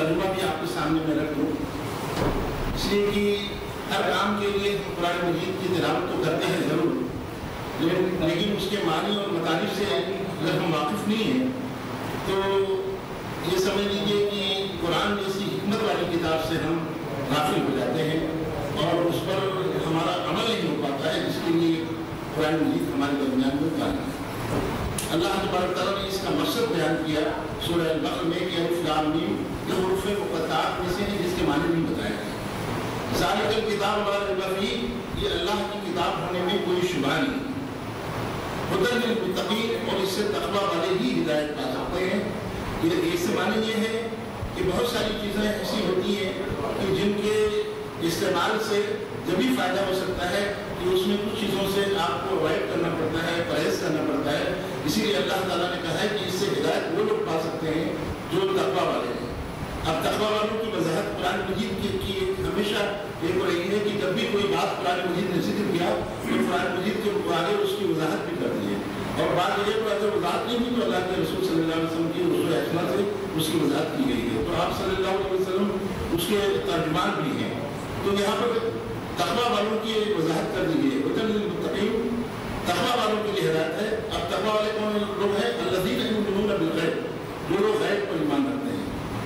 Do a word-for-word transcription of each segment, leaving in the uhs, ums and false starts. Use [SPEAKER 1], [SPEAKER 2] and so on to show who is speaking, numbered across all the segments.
[SPEAKER 1] ترجمہ بھی آپ کے سامنے میں رکھ دوں، اس لیے کہ ہر کام کے لیے ہم قرآن مجید کی تلاوت تو کرتے ہیں ضرور، لیکن اس کے معنی اور مطالب سے اگر ہم واقف نہیں ہیں تو یہ سمجھ لیجیے کہ قرآن جیسی حکمت والی کتاب سے ہم غافل ہو جاتے ہیں اور اس پر ہمارا عمل نہیں ہو پاتا ہے، جس کے لیے قرآن مجید ہمارے درمیان میں اتارا ہے۔ اللہ تبارک تعالیٰ نے اس کا مقصد بیان کیا سورہ البقرہ میں کہ الف لام میم یہ حروف مقطعات میں سے ہیں جس کے معنی نہیں بتایا گیا۔ ذالک الکتاب لا ریب فیہ، یہ اللہ کی کتاب ہونے میں کوئی شبہ نہیں، ہدی للمتقین، اور اس سے تقویٰ والے ہی ہدایت پا سکتے ہیں۔ یہ اس سے معنی یہ ہے کہ بہت ساری چیزیں ایسی ہوتی ہیں کہ جن کے استعمال سے جبھی فائدہ ہو سکتا ہے کہ اس میں کچھ چیزوں سے آپ کو اوائڈ کرنا پڑتا ہے، پرہیز کرنا پڑتا ہے، اسی لیے اللہ تعالیٰ نے کہا ہے کہ اس سے ہدایت وہ لوگ پا سکتے ہیں جو تقویٰ والے ہیں۔ اب تقویٰ والوں کی وضاحت قرآن مجید کی, کی ہمیشہ ایک رہی ہے کہ جب بھی کوئی بات قرآن مجید نے ذکر کیا تو قرآن مجید کے آگے اس کی وضاحت بھی کر دی ہے، اور بات یہ پر اگر وضاحت نہیں ہوئی تو اللہ کے رسول صلی اللہ علیہ وسلم کی رسول حکمت سے اس کی وضاحت کی گئی ہے، تو آپ صلی اللہ علیہ وسلم اس کے ترجمان بھی ہیں۔ تو یہاں پر تقویٰ والوں کی وضاحت کر دی گئی ہے، ہدی للمتقین، تقویٰ والوں کے لیے ہدایت ہے۔ اب تقویٰ والے کون لوگ ہیں؟ الذین یؤمنون بالغیب، جو لوگ غیب پر ایمان رکھتے ہیں۔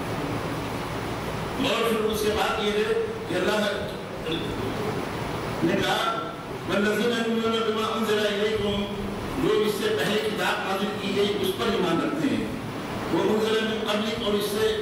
[SPEAKER 1] اور پھر اس کے بعد یہ ہے کہ اللہ نے کہا والذین یؤمنون بما انزل الیکم، جو اس سے پہلے کتاب نازل کی گئی اس پر ایمان رکھتے ہیں، وہ انزل من قبل، اور اس سے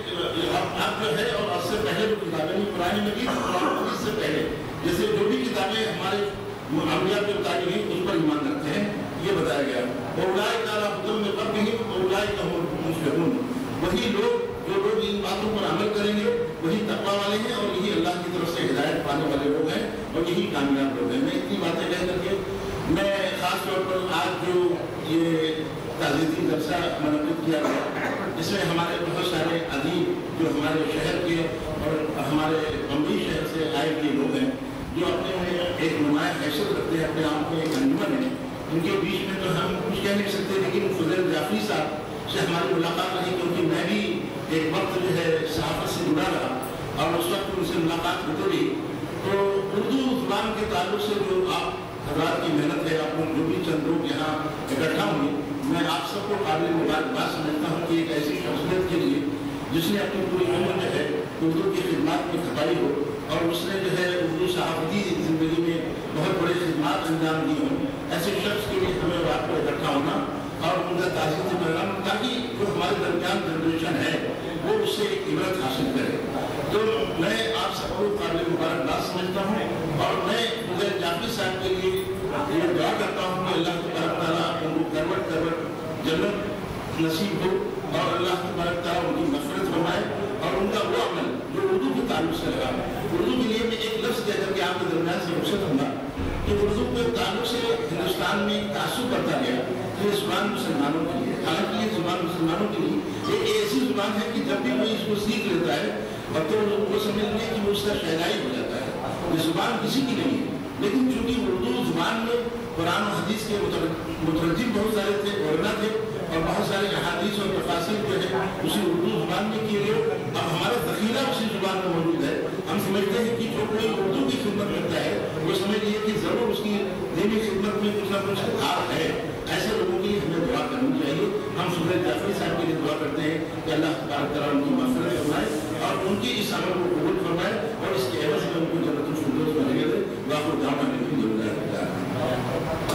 [SPEAKER 1] اب جو ہے اور اس سے پہلے جو کتابیں قرآن مجید اور اس سے پہلے جیسے جو بھی کتابیں ہمارے انبیاء کے مطابق ہیں اس پر ایمان رکھتے ہیں، یہ بتایا گیا۔ اولئک علی ھدی من ربہم واولئک هم المفلحون، وہی لوگ جو لوگ ان باتوں پر عمل کریں گے وہی تقویٰ والے ہیں اور یہی اللہ کی طرف سے ہدایت پانے والے لوگ ہیں اور یہی کامیاب لوگ ہیں۔ میں اتنی باتیں کہہ کر کے میں خاص طور پر آج جو یہ تعزیتی جلسہ منعقد کیا گیا جس میں ہمارے بہت سارے ادیب جو ہمارے شہر کے اور ہمارے بمبئی شہر سے آئے ہوئے لوگ ہیں جو اپنے میں ایک نمایاں حیثیت رکھتے ہیں، اپنے آپ میں ایک انجمن ہے، ان کے بیچ میں تو ہم کچھ کہہ نہیں سکتے، لیکن فضیل جعفری صاحب سے ہماری ملاقات رہی کیونکہ میں بھی ایک وقت جو ہے صحافت سے جڑا رہا اور اس وقت ان سے ملاقات ہوتی رہی، تو اردو زبان کے تعلق سے جو آپ حضرات کی محنت ہے، آپ لوگ جو بھی چند لوگ یہاں اکٹھا ہوئے، میں آپ سب کو قابل مبارکباد سمجھتا ہوں کہ ایک ایسی شخصیت کے لیے جس نے اپنی پوری عمر جو ہے اردو کی خدمات میں کھپائی ہو اور اس نے جو ہے اردو صحافتی زندگی میں بہت بڑے خدمات انجام دی ہوں، ایسے شخص کے لیے ہمیں رات کو اکٹھا ہونا اور ان کا تعزیت سے کرنا تاکہ جو ہمارے درمیان جنریشن ہے وہ اس سے ایک عبرت حاصل کرے۔ تو میں آپ سب کو قابل مبارکباد سمجھتا ہوں اور میں فضیل جعفری صاحب کے لیے یہ دعا کرتا ہوں کہ اللہ تبارک تعالیٰ ان کو کروٹ کروٹ جنت نصیب ہو اور اللہ تبارک تعالیٰ ان کی مغفرت فرمائے اور ان کا وہ عمل جو اردو کے تعلق سے لگا۔ اردو کے لیے میں ایک لفظ کہہ کر کے آپ کے درمیان سے رخصت ہوں گا کہ اردو کے تعلق سے ہندوستان میں تعصب کرتا گیا کہ یہ زبان مسلمانوں کے لیے، حالانکہ یہ زبان مسلمانوں کے لیے ایک ایسی زبان ہے کہ جب بھی کوئی اس کو سیکھ لیتا ہے اور تو وہ سمجھ لیں کہ وہ اس کا شہنائی ہو جاتا ہے، یہ زبان کسی کی نہیں ہے، لیکن چونکہ اردو زبان میں قرآن و حدیث کے مترجم بہت سارے تھے، علماء تھے اور بہت سارے احادیث اور تفاسیر جو ہے اسی اردو زبان میں کیے گئے، اب ہمارا ذخیرہ اسی زبان میں موجود ہے۔ ہم سمجھتے ہیں کہ جو کوئی اردو کی خدمت کرتا ہے وہ سمجھیے کہ ضرور اس کی دینی خدمت میں کچھ نہ کچھ ہاتھ ہے، ایسے لوگوں کے لیے ہمیں دعا کرنی چاہیے۔ ہم فضیل جعفری صاحب کے لیے دعا کرتے ہیں کہ اللہ تبارک تعالیٰ ان کی مغفرت فرمائے اور ان کی اس عمل کو قبول فرمائے اور اس کے عوض میں ان کو جنت الفردوس میں لے دے۔ واخر دعوانا الحمد للہ رب العالمین۔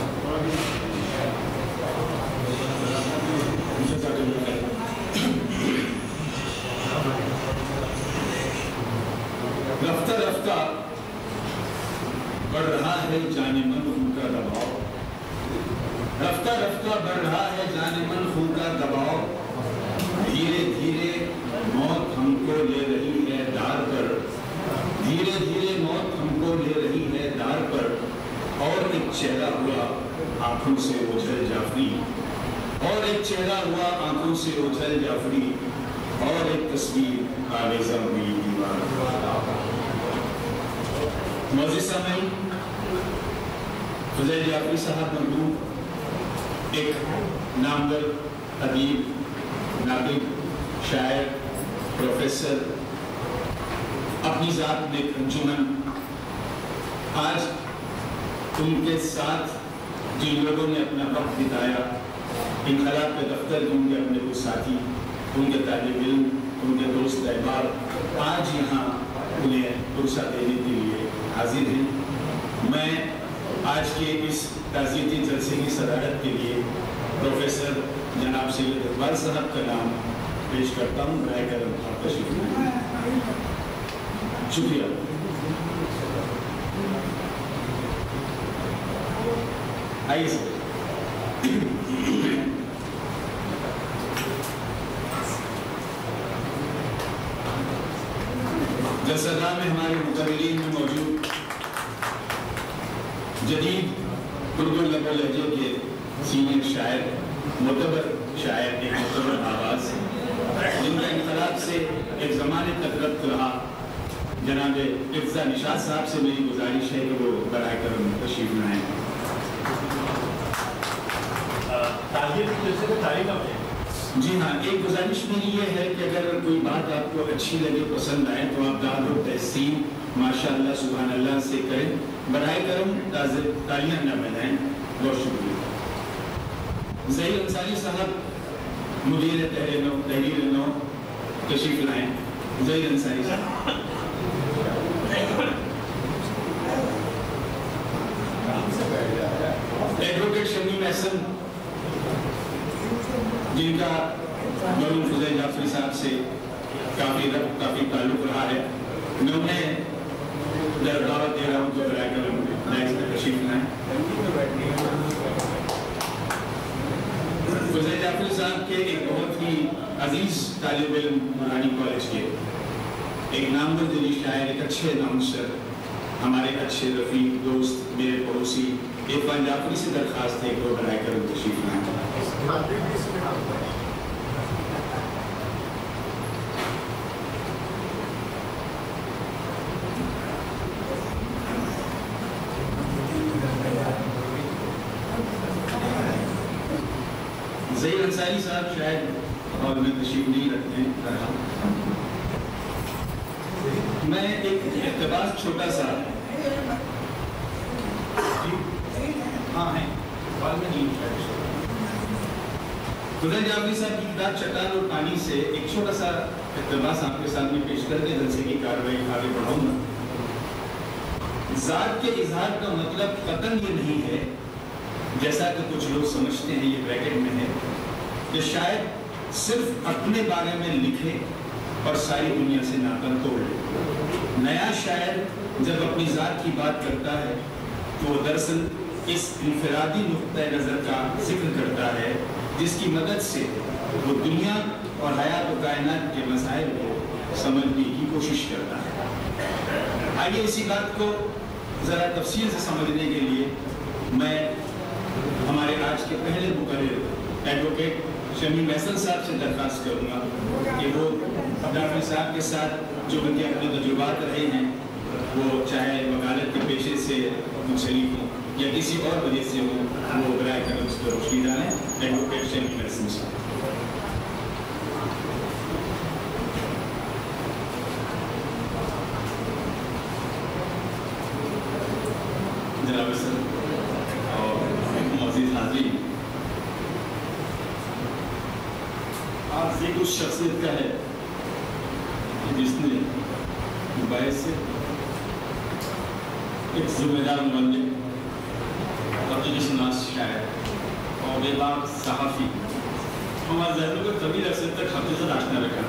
[SPEAKER 2] رفتہ رفتہ بڑھ رہا ہے جان من خون کا دباؤ، رفتہ رفتہ بڑھ رہا ہے جان من خون کا دباؤ، دھیرے دھیرے موت ہم کو لے رہی ہے دار پر، دھیرے دھیرے موت ہم کو لے رہی ہے دار پر، اور ایک چہرہ ہوا آنکھوں سے اوجھل جعفری، اور ایک چہرہ ہوا آنکھوں سے اوجھل جعفری، اور ایک تصویر آویزہ ہوئی دیوار۔ معزز سامعین، فضیل جعفری صاحب مرحوم ایک نامور ادیب، ناطق، شاعر، پروفیسر اپنی ذات میں انجمن، آج ان کے ساتھ جن لوگوں نے اپنا وقت بتایا، انقلاب کے دفتر کے ان کے اپنے کچھ ساتھی، ان کے طالب علم، ان کے دوست احباب آج یہاں انہیں پرسہ دینے کے لیے حاضر ہیں۔ میں آج کے اس تعزیتی جلسے کی صدارت کے لیے پروفیسر جناب سید اقبال صاحب کا نام پیش کرتا ہوں۔ برائے کرم آپ تشریف لائیں۔ شکریہ۔ آئیے سر۔ جلسہ گاہ میں ہمارے مقررین میں موجود جدید اردو لب و لہجے کے سینئر شاعر، معتبر شاعر، ایک معتبر آواز جن کا انقلاب سے ایک زمانے تک ربط رہا، جناب افضا نشاط صاحب سے میری گزارش ہے کہ وہ برائے کرم تشریف لائیں۔ جی ہاں، ایک گزارش میری یہ ہے کہ اگر کوئی بات آپ کو اچھی لگے، پسند آئے تو آپ داد و تحسین ماشاء اللہ سبحان اللہ سے کریں، برائے کرم تالیاں نہ بجائیں۔ بہت شکریہ۔ ظہیر انصاری صاحب مدیر تحریر نو تحریر نو تشریف لائیں۔ ظہیر انصاری صاحب۔ ایڈوکیٹ شمیم احسن جن کا مرحوم فضیل جعفری صاحب سے کافی ربط کافی تعلق رہا ہے، میں انہیں دعوت دے رہا ہوں تو برائے کرم نیکسٹ میں تشریف لائیں۔ فضیل جعفری صاحب کے ایک بہت ہی عزیز طالب علم نورانی کالج کے، ایک نامور دلی شاعر، ایک اچھے نامشر، ہمارے اچھے رفیق دوست، میرے پڑوسی عرفان جعفری سے درخواست ہے کہ وہ برائے کرم تشریف لائیں۔ ظہیر انصاری صاحب شاید اور میں تشریف نہیں رکھتے ہیں۔ میں ایک اقتباس چھوٹا سا ہاں ہے فضیل جعفری صاحب کی کتاب چٹان اور پانی سے ایک چھوٹا سا اقتباس آپ کے سامنے پیش کر کے جلسے کی کارروائی آگے بڑھاؤں گا۔ ذات کے اظہار کا مطلب قطعاً یہ نہیں ہے، جیسا کہ کچھ لوگ سمجھتے ہیں، یہ بریکٹ میں ہے، کہ شاید صرف اپنے بارے میں لکھے اور ساری دنیا سے ناطہ توڑ لے۔ نیا شاعر جب اپنی ذات کی بات کرتا ہے تو وہ دراصل اس انفرادی نقطہ نظر کا ذکر کرتا ہے جس کی مدد سے وہ دنیا اور حیات و کائنات کے مسائل کو سمجھنے کی کوشش کرتا ہے۔ آئیے اسی بات کو ذرا تفصیل سے سمجھنے کے لیے میں ہمارے آج کے پہلے مقرر ایڈوکیٹ شمیم احسن صاحب سے درخواست کروں گا کہ وہ جعفری صاحب کے ساتھ جو ان کے اپنے تجربات رہے ہیں، وہ چاہے وکالت کے پیشے سے منسلک ہوں یا کسی اور وجہ سے ہوں، وہ برائے کرم اس پر روشنی ڈالیں۔ ایڈوکیٹ شمیم احسن صاحب۔ جناب سر اور معزز حاضرین، آج ایک اس شخصیت کا ہے جس نے باعث سے ایک ذمہ دار مولد، حقیقی شناس شاعر اور بے باک صحافی ہمارے ذہنوں کو طویل عرصے تک حقیقت آشنا رکھا۔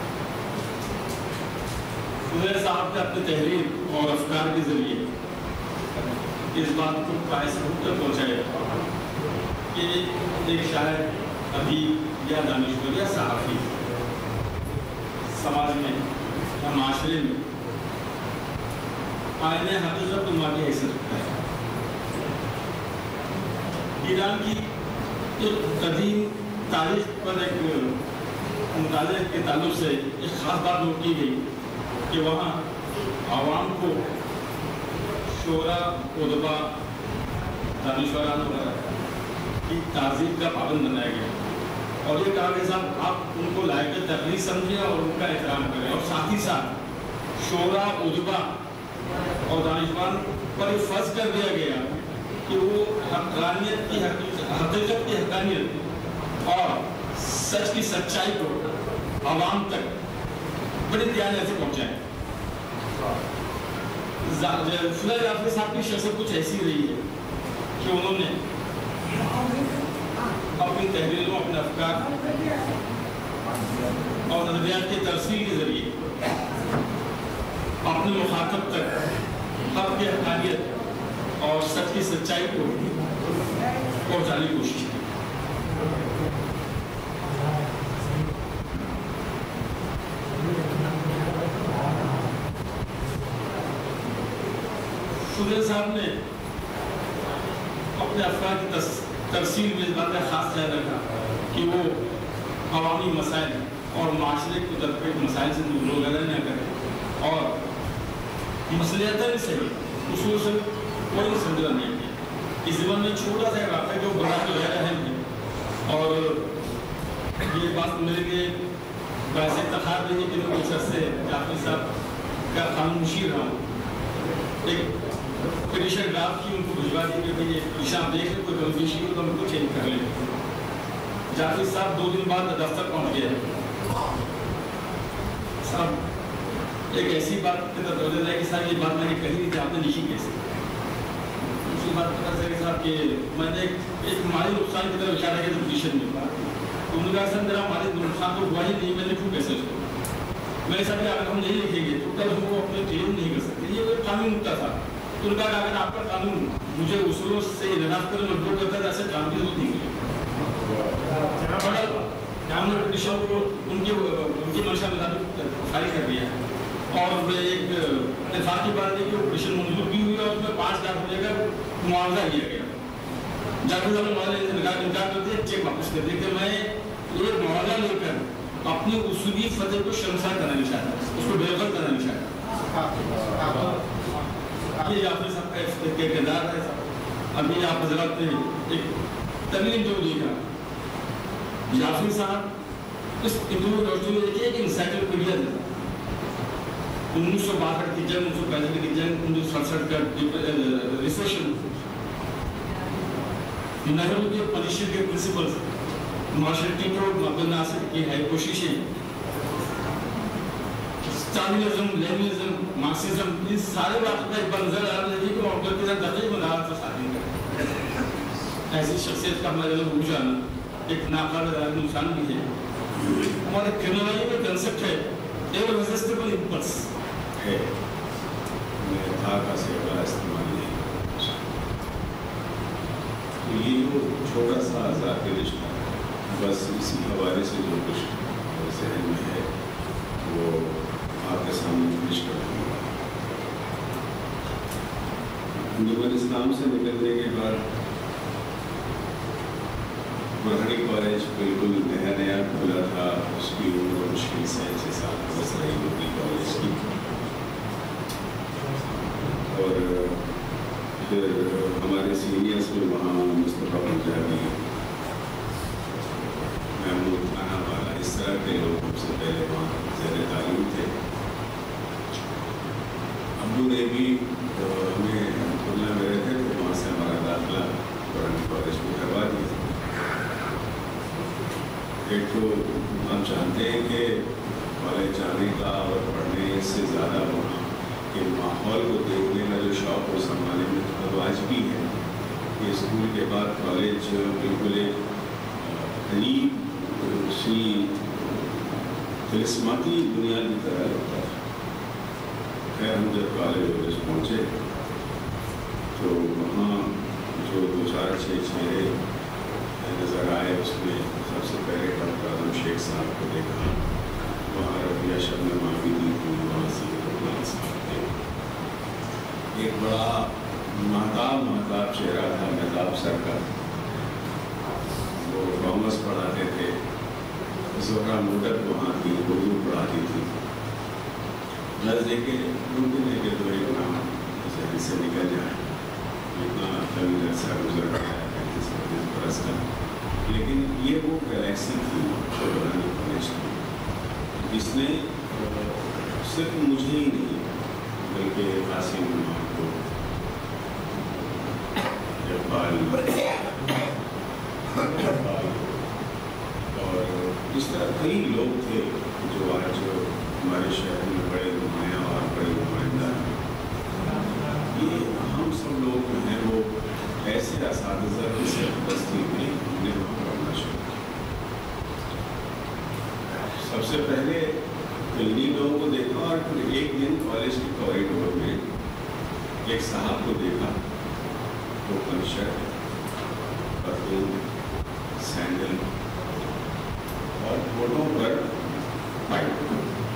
[SPEAKER 2] فضیل صاحب نے اپنی تحریر اور افکار کے ذریعے اس بات کو باعث تک پہنچایا کہ ایک شاعر، ادیب یا دانشور یا صحافی سماج میں یا معاشرے میں آئینہ حقیقت نما کی حیثیت رکھتا ہے۔ ایران کی ایک قدیم تاریخ پر ایک مطالعے کے تعلق سے ایک خاص بات نوٹ کی گئی کہ وہاں عوام کو شعراء، ادبا، دانشوران وغیرہ کی تعظیم کا پابند بنایا گیا اور یہ کہا کہ صاحب آپ ان کو لائق تقریر سمجھیں اور ان کا احترام کریں، اور ساتھ ہی ساتھ شورا ادبا اور دانشوان پر یہ فرض کر دیا گیا کہ وہ حقانیت کی حقیقت کی حقانیت اور سچ کی سچائی کو عوام تک بڑے دھیان سے پہنچائیں. فضل جعفری صاحب کی شخصیت کچھ ایسی رہی ہے کہ انہوں نے اپنی تحریروں اپنے افکار اور نظریات کی ترسیل کے ذریعے اپنے مخاطب تک حق کی حقانیت اور سچ کی سچائی کو پہنچانے کی کوشش کی. فضل صاحب نے اپنے افکار کی ترسیل میں اس بات کا خاص خیال رکھا کہ وہ عوامی مسائل اور معاشرے کو درپیش مسائل سے روگردہ نہ کرے اور مصلحتاً سے اصول سے کوئی سمجھا نہیں کیا. اس زبان میں چھوٹا سا واقعہ جو بڑا تو غیر اہم ہے اور یہ بات میرے لیے باعث افتخار رہی ہے کہ میں کچھ عرصے جعفری صاحب کا قانون مشیر رہا ہوں. ایک پٹیشن ڈرافٹ کی ان کو بھجوا دی کہ بھئی یہ پٹیشن آپ دیکھ لیں کوئی کنفیوژن ہو تو ہم کو چینج کر لیں. جعفری صاحب دو دن بعد دفتر پہنچ گئے. صاحب ایک ایسی بات کی طرف توجہ ہے کہ صاحب یہ بات میں نے کہی نہیں تھی آپ نے لکھی کیسے. اسی بات پتہ چلا کہ صاحب کہ میں نے ایک مالی نقصان کی طرف اشارہ کیا تھا پٹیشن میں. تو انہوں نے کہا سر میرا مالی نقصان تو ہوا ہی نہیں, میں لکھوں کیسے اس کو. میں نے سمجھا اگر ہم نہیں لکھیں گے تو کل ہم کو اپنے کلیم نہیں کر سکتے. یہ ایک قانون نکتا تھا. تو ان کا اگر آپ کا قانون مجھے اصولوں سے انحراف کرنے میں مجبور کرتا ہے ایسے قانون کی ضرورت نہیں ہے. ہم نے پٹیشن کو ان کی ان کی منشا مطابق خالی کر دیا اور ایک اتفاق کی بات ہے کہ وہ پٹیشن منظور بھی ہوئی اور اس میں پانچ لاکھ روپے کا معاوضہ دیا گیا. جعفری صاحب معاوضہ انکار کرتے ہیں, چیک واپس کر دیا کہ میں یہ معاوضہ لے کر اپنی اصولی فتح کو شرمسار کرنا نہیں چاہتا, اس کو بے وقت کرنا نہیں چاہتا. یہ جعفری صاحب کا ایک کردار ہے. ابھی آپ حضرات نے ایک طویل انٹرویو دیکھا. جعفری صاحب اس انٹرویو روشنی میں دیکھیے کہ انسائکلوپیڈیا تھا. انیس سو باہٹھ کی جنگ, انیس سو پینسٹھ کی جنگ, انیس سو سڑسٹھ کا ریسیشن, نہرو کے پالیسی کے پرنسپلز, مارشل ٹیٹو عبد الناصر کی ہے کوششیں, اسٹالینزم, لیننزم, مارکسزم, ان سارے واقعات کا ایک بار نظر آ رہا ہے کہ وہ کے ساتھ دقیق مدارات سے شامل ہے. ایسی شخصیت کا ہمارے لوگ جانا ایک ناقابل نقصان بھی ہے. ہمارے کرنالوجی میں کنسپٹ ہے irresistible impulse
[SPEAKER 3] ہے. میں تھا کا سیوا استعمال نہیں کرتا. یہ جو چھوٹا سا ذاتی رشتہ بس اسی حوالے سے جو کچھ ذہن میں ہے وہ آپ کے سامنے پیش کرتا ہوں. انجمن اسلام سے نکلنے کے بعد برہنی کالج بالکل نیا نیا کھلا تھا. اس کی عمر مشکل سے چھ سال بس رہی ہوگی کالج کی. اور پھر ہمارے سینئرس میں وہاں مصطفیٰ پنجابی, محمود خانہ والا, اس طرح کے لوگ سب سے پہلے وہاں زیر تعلیم تھے. ابو نے بھی ہمیں کھلنا میں رہتے تھے, وہاں سے ہمارا داخلہ برہنی کالج میں کروا دیا. ایک تو ہم چاہتے ہیں کہ کالج جانے کا اور پڑھنے سے زیادہ وہاں کے ماحول کو دیکھنے کا جو شوق اور سنبھالنے میں تو واجبی ہے کہ اسکول کے بعد کالج بالکل ایک قریب سی طلسماتی دنیا کی طرح ہوتا ہے. خیر ہم جب کالج والج پہنچے تو وہاں جو دو چار چھ چہرے نظر آئے اس میں سب سے پہلے ڈاکٹر اعظم شیخ صاحب کو دیکھا. وہاں رفیہ شبنم عابدی تھی, وہاں سید رحمان صاحب تھے. ایک بڑا مہتاب مہتاب چہرہ تھا مہتاب سر کا, وہ کامرس پڑھاتے تھے. زہرا مدت وہاں تھی, اردو پڑھاتی تھی. غرض ہے کہ ممکن ہے کہ دو ایک نام ذہن سے نکل جائے, اتنا طویل عرصہ گزر گیا ہے پینتیس پینتیس برس کا. لیکن یہ وہ گلیکسی تھی جو برہنی کالج تھی جس نے صرف مجھے ہی نہیں بلکہ قاسم امام کو، اقبال اور اس طرح کئی لوگ تھے جو آج ہمارے شہر میں بڑے نمایاں اور بڑے نمائندہ ہیں. یہ ہم سب لوگ جو ہیں وہ ایسے اساتذہ کی سرپرستی میں ہم نے وہاں پڑھنا شروع کیا. سب سے پہلے انہیں لوگوں کو دیکھا اور پھر ایک دن کالج کے کوریڈور میں ایک صاحب کو دیکھا، اوپن شرٹ، پتلون، سینڈل اور ہونٹوں پر پائپ،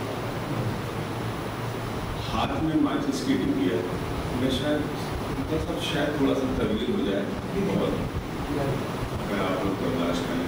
[SPEAKER 3] ہاتھ میں ماچس کی ڈبیا. میں شاید سب شاید تھوڑا سا طویل ہو جائے بہت، اگر آپ لوگ برداشت کریں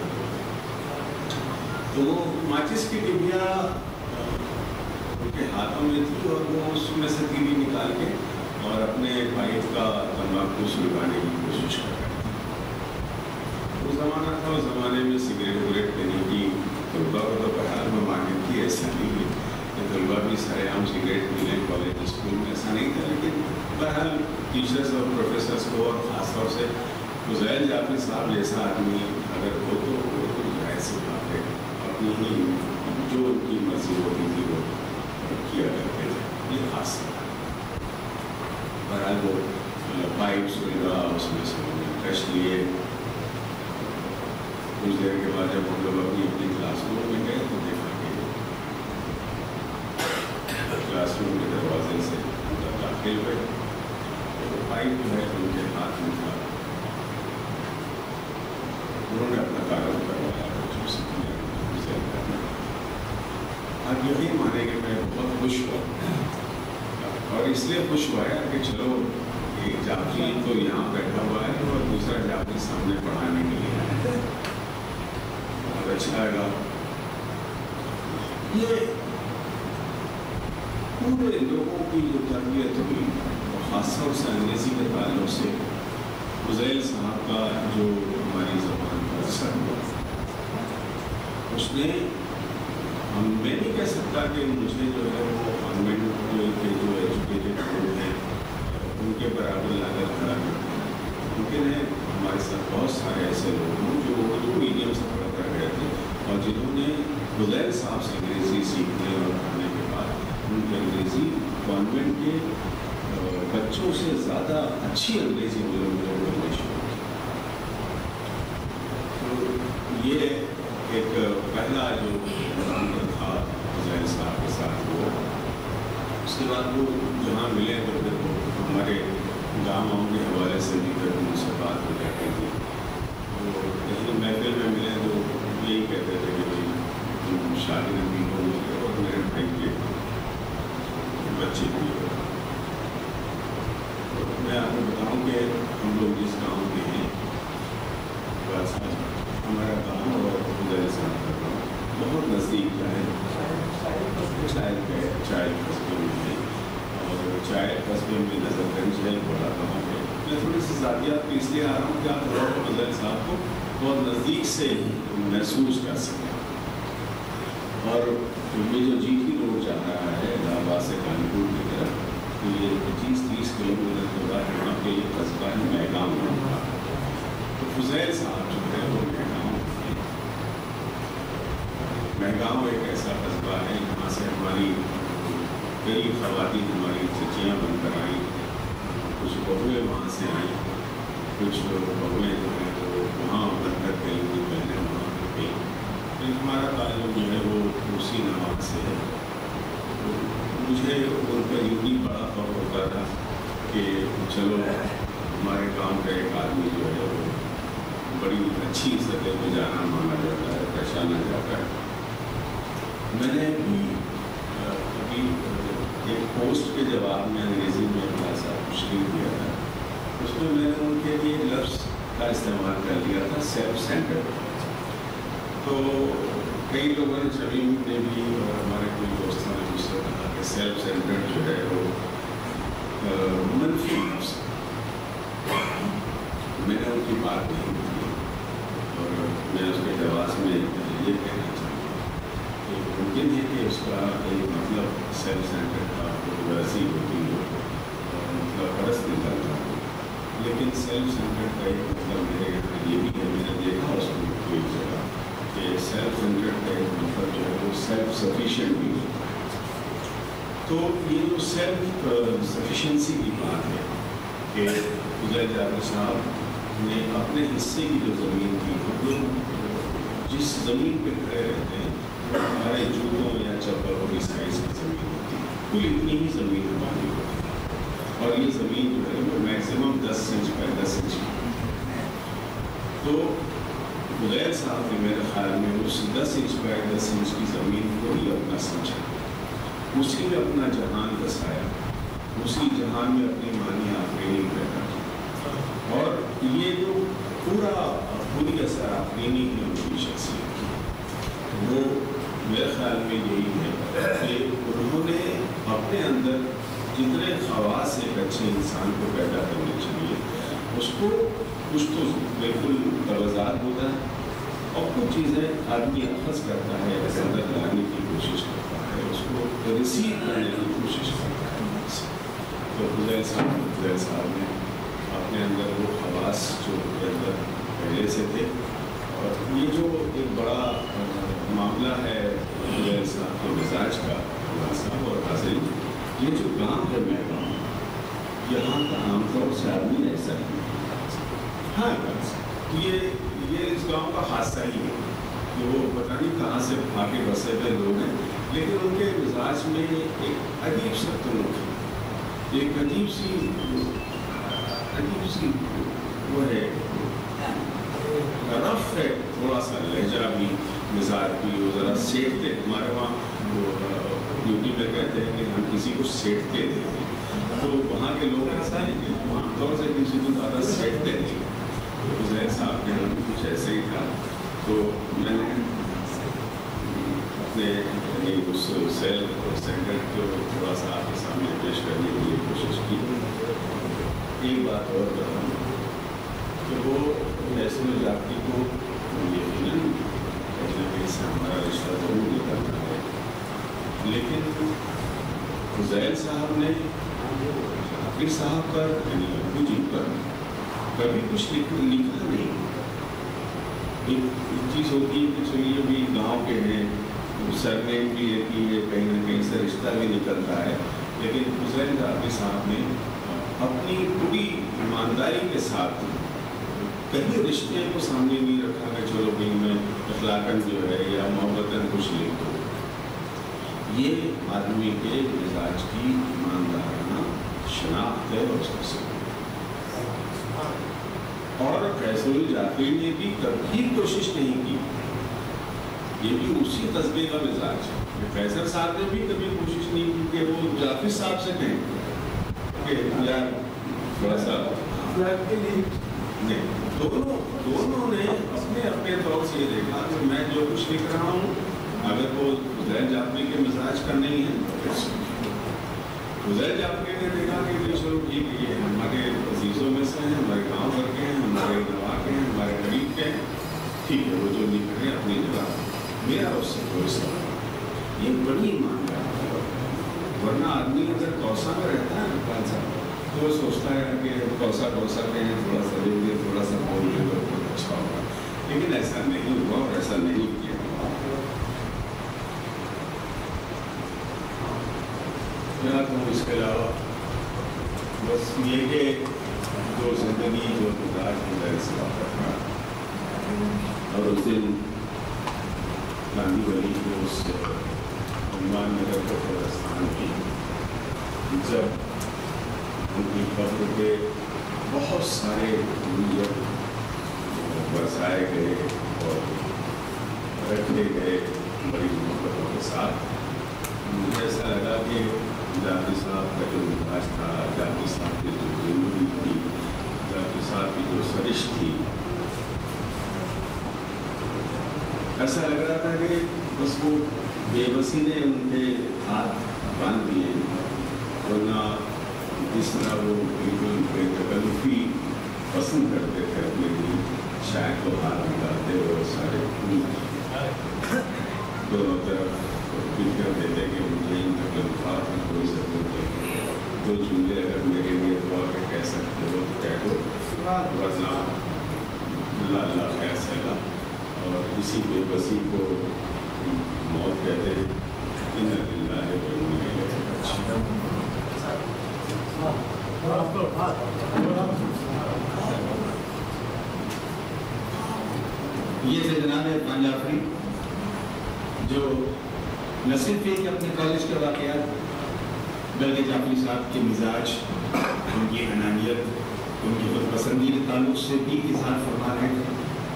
[SPEAKER 3] تو وہ ماچس کی ڈبیا ان کے ہاتھوں میں تھی اور وہ اس میں سے تیلی نکال کے اور اپنے پائپ کا تمباکو سلگانے کی کوشش کر رہے تھے. وہ زمانہ تھا، اس زمانے میں سگریٹ وگریٹ پینے کی طلبا کو تو بہرحال ممانعت تھی، ایسا نہیں ہے کہ طلبا بھی سارے عام سگریٹ پی لیں کالج اسکول میں، ایسا نہیں تھا. لیکن بہرحال ٹیچرس اور پروفیسرس کو اور خاص طور سے فضیل جعفری صاحب جیسا آدمی اگر ہو تو وہ تو ظاہر سی بات ہے اپنی ہی جو ان کی مرضی ہوتی تھی وہ کیا کرتے تھے. یہ خاص بات. بہرحال وہ پائپ سلگا، اس میں سے کش لیے. کچھ دیر کے بعد جب ہم لوگ اپنی اپنی کلاس روم میں گئے تو دیکھا کہ کلاس روم کے دروازے سے اندر داخل ہوئے. پائپ جو ہے ان کے ہاتھ میں تھا، انہوں نے اپنا تعارف کروایا. آپ یہی مانیں کہ میں بہت خوش ہوا، اور اس لیے خوش ہوا ہے کہ چلو ایک جعفری تو یہاں بیٹھا ہوا ہے اور دوسرا جعفری سامنے پڑھانے کے لیے آیا ہے. بہت اچھا لگا. یہ پورے لوگوں کی جو تربیت ہوئی، خاص طور سے انگریزی کے تعلق سے فضیل صاحب کا جو ہماری زبان کا اثر ہوا، اس نے ہم میں نہیں کہہ سکتا کہ مجھے جو ہے وہ کانوینٹ کے جو ایجوکیٹڈ لوگ ہیں ان کے برابر لا کر کھڑا کرتے ہیں. ممکن ہے ہمارے ساتھ بہت سارے ایسے لوگ ہوں جو اردو میڈیم سے پڑھ کر گئے تھے اور جنہوں نے فضیل صاحب سے انگریزی سیکھنے اور پڑھنے کے بعد ان کی انگریزی کانوینٹ کے بچوں سے زیادہ اچھی انگریزی بولنے شروع کی. تو یہ ایک پہلا جو تھا فضیل صاحب کے ساتھ وہ. اس کے بعد وہ جہاں ملے تو پھر وہ ہمارے گاؤں کے حوالے سے بھی پھر ان سے بات ہو جاتی تھی. تو کہیں محفل میں ملے تو یہی کہتے تھے کہ تم شادی نبی ہو مجھے اور میرے بھائی کے بچے بھی ہو. میں آپ کو بتاؤں کہ ہم لوگ جس گاؤں کے ہیں ہمارا گاؤں اور فضیل صاحب کا گاؤں بہت نزدیک کا ہے. چائے کے چائے قصبے میں ہے اور چائے قصبے میں نظر گنج ہے بڑا گاؤں ہے. میں تھوڑی سی ذاتیات اس لیے آ رہا ہوں کہ آپ فضیل صاحب کو بہت نزدیک سے محسوس کر سکیں. اور یہ جو جی ٹی روڈ جا رہا ہے الہ آباد سے کانپور کی طرف، تو یہ پچیس تیس کلو میٹر کے بعد وہاں پہ یہ قصبہ ہے مہگاؤں کا. تو فضیل صاحب جو ہے وہ مہگاؤں ہے. مہگاؤں ایک ایسا قصبہ ہے جہاں سے ہماری کئی خواتین ہماری چچیاں بن کر آئیں. کچھ بہویں وہاں سے آئیں، کچھ بہویں جو ہیں وہ وہاں بن کر گئی ہوئی بہنیں وہاں پہ گئی. لیکن ہمارا تعلق جو ہے وہ اسی نواز سے ہے. مجھے ان کا یوں ہی بڑا فخر ہوتا تھا کہ چلو ہمارے گاؤں کا ایک آدمی جو ہے وہ بڑی اچھی سطح پہ جانا مانا جاتا ہے، پہچانا جاتا ہے. میں نے بھی ابھی ایک پوسٹ کے جواب میں انگریزی میں بڑا سا تشریح دیا تھا. اس میں میں نے ان کے لیے لفظ کا استعمال کر لیا تھا سیلف سینٹرڈ. تو کئی لوگوں نے شمیم نے بھی اور ہمارے کوئی دوستوں نے مجھ سے کہا کہ سیلف سینٹرڈ جو ہے وہ منفی لفظ. میں نے ان کی بات نہیں کی اور میں اس کے جواز میں یہ کہنا چاہوں گا کہ ممکن ہے کہ اس کا ایک مطلب سیلف سینٹر کا ویسی ہوتی ہے مطلب پرست نکلتا ہے، لیکن سیلف سینٹر کا ایک مطلب میرے یہاں یہ بھی ہے، میں نے دیکھا اس کو کوئی جگہ کہ سیلف سینٹر کا ایک مطلب جو ہے وہ سیلف سفیشینٹ بھی ہوتا ہے۔ تو یہ جو سیلف سفیشینسی کی بات ہے کہ فضیل جعفری صاحب نے اپنے حصے کی جو زمین تھی، ہم لوگ جس زمین پہ کھڑے رہتے ہیں ہمارے جوتوں یا چپلوں کی سائز کی زمین ہوتی ہے، کل اتنی ہی زمین ہماری ہوتی ہے، اور یہ زمین جو ہے وہ میکسیمم دس انچ بائی دس انچ کی۔ تو فضیل صاحب نے میرے خیال میں اس دس انچ بائی دس انچ کی زمین کو ہی اپنا سمجھا، اسی میں اپنا جہان بسایا، اسی جہان میں اپنی مانی آفرینی پیدا کی، اور یہ جو پورا پوری اثر آفرینی ہے ان کی شخصیت کی، وہ میرے خیال میں یہی ہے کہ انہوں نے اپنے اندر جتنے خواص ایک اچھے انسان کو پیدا کرنے چاہیے، اس کو کچھ تو بالکل توازات ہوتا ہے، اور کچھ چیزیں آدمی اخذ کرتا ہے، اندر لانے کی کوشش کرتا ہے، اس کو ریسیو کرنے کی کوشش کرتا ہے۔ تو فضیل صاحب فضیل صاحب نے اپنے اندر وہ خواص جو ان کے اندر پہلے سے تھے، اور یہ جو ایک بڑا معاملہ ہے فضیل صاحب کے مزاج کا، صاحب اور حاصل یہ جو گاؤں ہے میں گاؤں یہاں کا عام طور سے آدمی ایسا نہیں، ہاں یہ یہ اس گاؤں کا خاصہ ہی ہے کہ وہ پتہ نہیں کہاں سے آ کے بسے ہوئے لوگ ہیں، لیکن ان کے مزاج میں ایک عجیب سا تلوک ہے، ایک عجیب سی عجیب سی وہ ہے، رف ہے، تھوڑا سا لہجہ بھی، مزاج بھی، وہ ذرا سیٹتے، ہمارے وہاں وہ ڈیوٹی میں کہتے ہیں کہ ہم کسی کو سیٹتے دیتے ہیں، تو وہاں کے لوگ ایسا ہے کہ عام طور سے کسی کو زیادہ سیٹتے نہیں۔ فضیل صاحب کے ہم کچھ ایسے ہی تھا، تو میں نے اپنے اس سیل سینٹر کو تھوڑا سا آپ کے سامنے پیش کرنے کی کوشش کی۔ ایک بات اور بتاؤں کہ وہ نیشنل جعفری کو یقیناً کہیں نہ کہیں سے ہمارا رشتہ ضرور نکلتا ہے، لیکن فضیل صاحب نے جعفری صاحب پر یعنی ابو جی پر کبھی کچھ لکھا نہیں۔ ایک چیز ہوتی ہے کہ چلیے بھی گاؤں کے ہیں، سرنیم بھی ایک ہی ہے، کہیں نہ کہیں سے رشتہ بھی نکلتا ہے، لیکن فضیل جعفری صاحب نے اپنی پوری ایمانداری کے ساتھ کہیں رشتے کو سامنے نہیں رکھا کہ چلو بھی میں اخلاقاً جو ہے یا محبتاً کچھ لکھ دو۔ یہ آدمی کے مزاج کی ایماندارانہ شناخت ہے اور اس کو سمجھ۔ اور فیصل جعفری نے بھی کبھی کوشش نہیں کی، یہ بھی اسی قصبے کا مزاج ہے۔ فیصل صاحب نے بھی کبھی کوشش نہیں کی کہ وہ جعفری صاحب سے کہیں کہ یار تھوڑا سا نہیں، دونوں دونوں نے اپنے اپنے طور سے یہ دیکھا کہ میں جو کچھ لکھ رہا ہوں اگر وہ فضیل جعفری کے مزاج کا نہیں ہے، فضیل جعفری نے دیکھا کہ چلو ٹھیک ہے، یہ ہمارے عزیزوں میں سے ہیں، ہمارے گاؤں بھر کے ہیں، ہمارے نوا کے ہیں، ہمارے قریب کے ہیں، ٹھیک ہے، وہ جو لکھ رہے ہیں اپنی جگہ، میرا اس سے کوئی سوال، یہ بڑی معاملہ ہے۔ ورنہ آدمی اگر کوسا میں رہتا ہے نا پانچ سال تو وہ سوچتا ہے کہ کوسا کوسا کے ہیں، تھوڑا سا لکھ دیں، تھوڑا سا بول دیں تو بہت اچھا ہوگا، لیکن ایسا نہیں ہوا اور ایسا نہیں کیا۔ اس کے علاوہ بس یہ کہ جو زندگی جو مزاج ہے اس کا رکھا، اور اس دن گاندھی ولی کو اس عنوان نگر کو قبرستان کی جب ان کی قبر پہ بہت سارے جب برسائے گئے اور رکھے گئے بڑی محبتوں کے ساتھ، مجھے ایسا لگا کہ جعفری صاحب کا جو مزاج تھا، جعفری صاحب کی جو زندگی تھی، جعفری صاحب کی جو سرش تھی، ایسا لگ رہا تھا کہ بس وہ بے بسی نے ان کے ہاتھ باندھ دیے، ورنہ جس طرح وہ بالکل بے تکلفی پسند کرتے تھے اپنے لیے، شاید کو ہاتھ نکالتے اور سارے دونوں طرف بکھر दो जुमले अगर मेरे लिए दुआ के कह सकते हो तो कह दो, वरना अल्लाह अल्लाह फैसला। और इसी बेबसी को मौत कहते हैं। इन्ना लिल्लाहि व इन्ना इलैहि राजिऊन।
[SPEAKER 2] ये थे जनाब इरफान जाफरी, जो न सिर्फ एक अपने कॉलेज के वाक़यात बल्कि जाफरी साहब के मिजाज, उनकी अनानियत, उनकी खुद पसंदीदा ताल्लुक़ से भी इजहार फरमा रहे थे।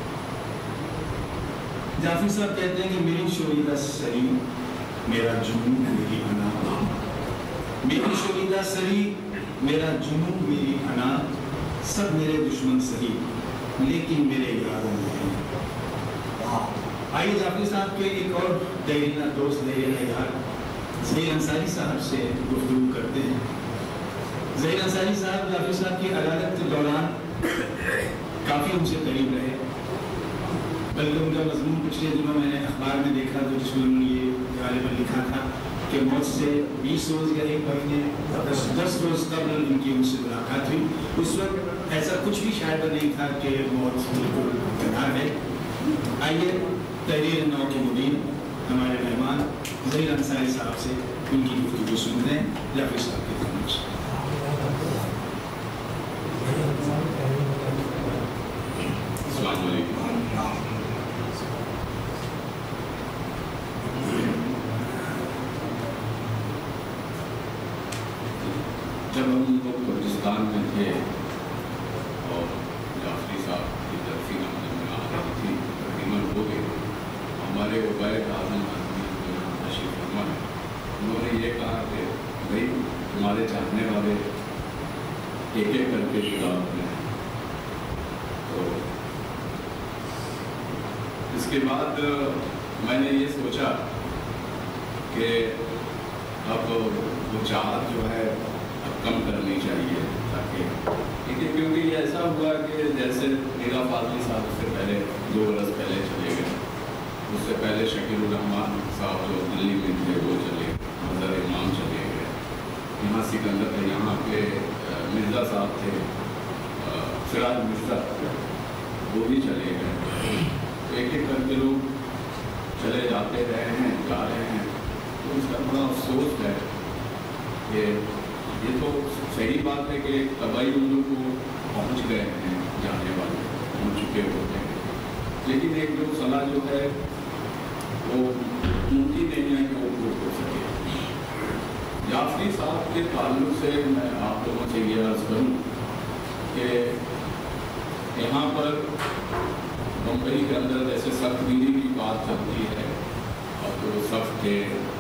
[SPEAKER 2] जाफरी साहब कहते हैं कि मेरी शोरीदा सरी मेरा जुनून मेरी अना, मेरी शोरीदा सरी मेरा जुनून मेरी अना, सब मेरे दुश्मन सही लेकिन मेरे यार नहीं। आइए जाफरी साहब के एक और दरीना दोस्त दरीना यार ज़हीर अंसारी साहब से गुफ्तगू करते हैं। ज़हीर अंसारी साहब जाफरी साहब की अदालत के दौरान काफ़ी उनसे करीब रहे, बल्कि उनका मजमून पिछले दिनों मैंने अखबार में देखा तो जिसमें उन्होंने ये गालिबन लिखा था कि मौत से बीस रोज़ या एक महीने दस दस रोज़ कबल उनकी उनसे मुलाकात हुई। उस वक्त ऐसा कुछ भी शायद नहीं था कि मौत बिल्कुल तैयार है। आइए तहरीर नौ के मुदीर हमारे मेहमान ज़हीर अंसारी साहब से उनकी गुफ्तगू सुनते हैं जाफरी साहब के ताल्लुक़ से।
[SPEAKER 3] अस्सलाम वालेकुम। जब हम लोग कुर्दिस्तान में थे और जाफरी साहब की दरसी नमन में आ रही थी, तकरीबन हो गई, हमारे उबैद आज़म आदमी तशरीफ़ फरमा है, उन्होंने ये कहा कि भाई तुम्हारे चाहने वाले एक एक करके किताब में। तो इसके बाद मैंने ये सोचा कि अब वो चाहत जो है कम करनी चाहिए, ताकि ठीक है, क्योंकि ये ऐसा हुआ कि जैसे मीरा फाजली साहब उससे पहले दो बरस पहले चले गए, उससे पहले शकील रहमान साहब जो दिल्ली में थे वो चले, मज़हर इमाम चले गए, यहाँ सिकंदर थे, यहाँ पे मिर्ज़ा साहब थे, सिराज मिर्ज़ा वो भी चले गए। एक एक करके लोग चले जाते रहे हैं, जा रहे हैं, तो उसका बड़ा अफसोस है कि ये तो सही बात है कि तबाही उन लोग को पहुँच गए हैं, जाने वाले पहुँच चुके होते हैं, लेकिन एक जो सलाह जो है वो मुमकिन नहीं है कि वो पूरी हो सके। जाफरी साहब के ताल्लुक से मैं आप लोगों से ये अर्ज़ करूँ कि यहाँ पर बम्बई के अंदर जैसे सख्तगिरी की बात चलती है और जो सख्त थे,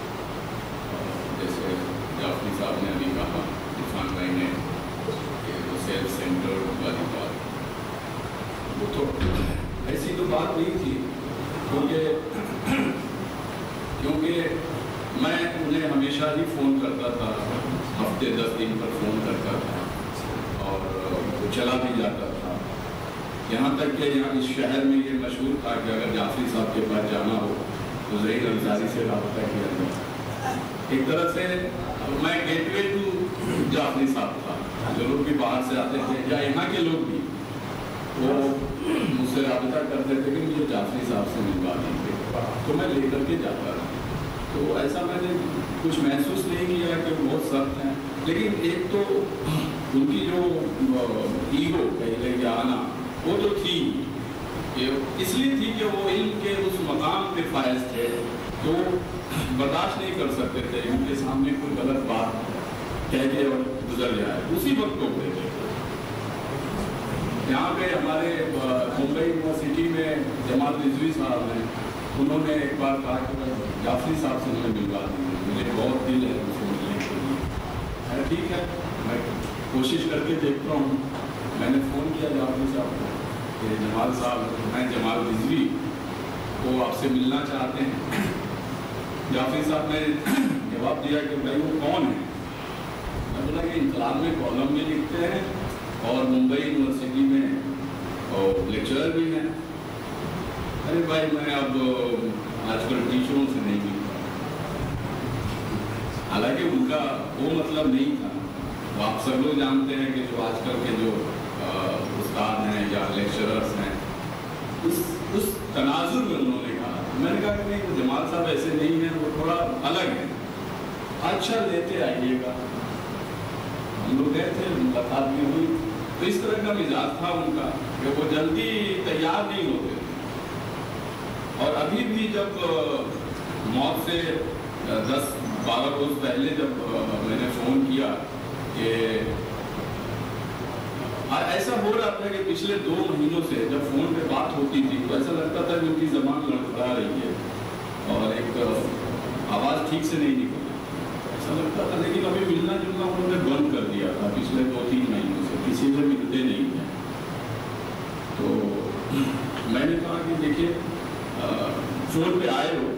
[SPEAKER 3] जैसे जाफरी साहब ने अभी कहा, इरफान भाई ने, कि वो सेल्फ सेंटर्ड वाली बात, वो तो ऐसी तो बात नहीं थी, क्योंकि क्योंकि मैं उन्हें हमेशा ही फ़ोन करता था, हफ्ते दस दिन पर फ़ोन करता था और वो चला भी जाता था। यहाँ तक कि यहाँ इस शहर में ये मशहूर था कि अगर जाफरी साहब के पास जाना हो तो ज़हीर अंसारी से रब्ता किया जाए। एक तरह से मैं गेटवे टू जाफरी साहब था, जो लोग भी बाहर से आते थे या यहाँ के लोग भी, वो मुझसे रब्ता करते थे कि मुझे जाफरी साहब से मिलवा दीजिए, तो मैं लेकर के जाता था। तो ऐसा मैंने कुछ महसूस नहीं किया कि वो बहुत सख्त हैं, लेकिन एक तो उनकी जो ईगो पहले के आना वो तो थी, इसलिए थी कि वो इल्म के उस मकाम पे फायज थे, तो बर्दाश्त नहीं कर सकते थे उनके सामने कोई गलत बात कह के और गुजर जाए, उसी वक्त को थे। यहाँ पे हमारे मुंबई यूनिवर्सिटी में जमाल रिजवी साहब हैं, उन्होंने एक बार कहा कि जाफरी साहब से मुझे मिलवा दीजिए, मुझे बहुत दिल है उनसे मिलने के लिए। ठीक है, मैं कोशिश करके देखता हूँ। मैंने फ़ोन किया जाफरी साहब को कि जमाल साहब, मैं जमाल रिजवी को आपसे मिलना चाहते हैं। जाफरी साहब ने जवाब दिया कि भाई वो कौन है। मैं बोला कि इंकलाब में कॉलम में लिखते हैं और मुंबई यूनिवर्सिटी में और लेक्चरर भी हैं। अरे भाई मैं अब आजकल टीचरों से नहीं मिलता, हालांकि उनका वो मतलब नहीं था,
[SPEAKER 2] आप सब लोग जानते हैं कि जो आजकल के जो उस्ताद हैं या लेक्चरर्स हैं, उस उस तनाजुर में उन्होंने कहा, मैंने कहा कि नहीं, जमाल साहब ऐसे नहीं हैं, वो थोड़ा अलग है, अच्छा लेते आइएगा। हम लोग गए थे, मुलाकात भी हुई, तो इस तरह का मिजाज था उनका कि वो जल्दी तैयार नहीं होते थे। और अभी भी जब मौत से दस बारह रोज पहले जब मैंने फ़ोन किया कि ऐसा हो रहा था कि पिछले दो महीनों से जब फ़ोन पे बात होती थी तो ऐसा लगता था कि उनकी ज़बान लड़खड़ा रही है और एक आवाज़ ठीक से नहीं निकली, ऐसा लगता था। लेकिन अभी मिलना जुलना उन्होंने बंद कर दिया था पिछले दो तीन महीनों से, किसी से मिलते नहीं हैं। तो मैंने कहा कि देखिए, फ़ोन पे आए हो,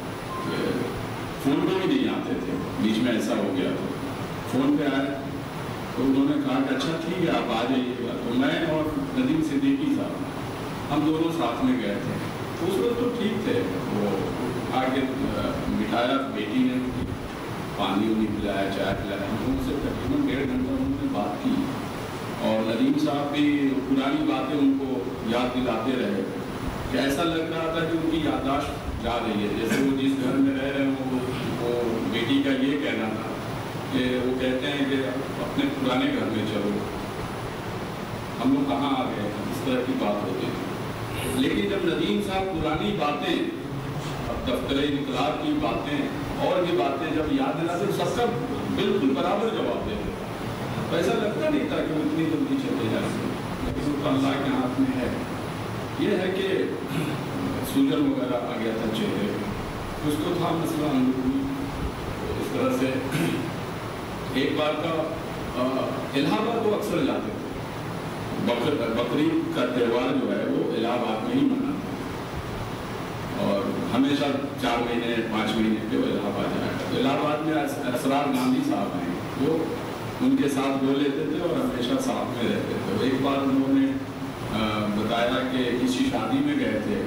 [SPEAKER 2] फ़ोन पे भी नहीं आते थे, बीच में ऐसा हो गया था, फ़ोन पे आए तो उन्होंने कहा कि अच्छा ठीक है आप आ जाइएगा। तो मैं और नदीम सिद्दीकी साहब हम दोनों साथ में गए थे। तो उस वक्त तो ठीक थे, वो आके बिठाया, बेटी ने पानी उन्हीं पिलाया, चाय पिलाया, हम उनसे तकरीबन डेढ़ घंटा उन्होंने बात की और नदीम साहब भी पुरानी बातें उनको याद दिलाते रहे कि ऐसा लग रहा था कि उनकी याददाश्त जा रही है, जैसे वो जिस घर में रह रहे हैं वो, वो बेटी का ये कहना था कि वो कहते हैं कि अपने पुराने घर में चलो, हम लोग कहाँ आ गए, इस तरह की बात होती थी। लेकिन जब नदीम साहब पुरानी बातें, दफ्तर इनकलाब की बातें और भी बातें जब याद दिलाते तो सबका बिल्कुल बराबर जवाब देते, तो ऐसा लगता नहीं था कि वो इतनी जल्दी चले जाते, लेकिन उसका अल्लाह के हाथ में है। ये है कि सूजन वगैरह आ गया था चेहरे पे, कुछ तो था मसला अंदरूनी। इस तरह से एक बार का इलाहाबाद वो अक्सर जाते थे, बकर बकरीद का त्यौहार जो है वो इलाहाबाद में ही मनाते हैं और हमेशा चार महीने पाँच महीने के वो इलाहाबाद जाया करते। तो इलाहाबाद में असरार गांधी साहब हैं, वो उनके साथ बोल लेते थे और हमेशा साथ में रहते थे। तो एक बार उन्होंने बताया कि किसी शादी में गए थे,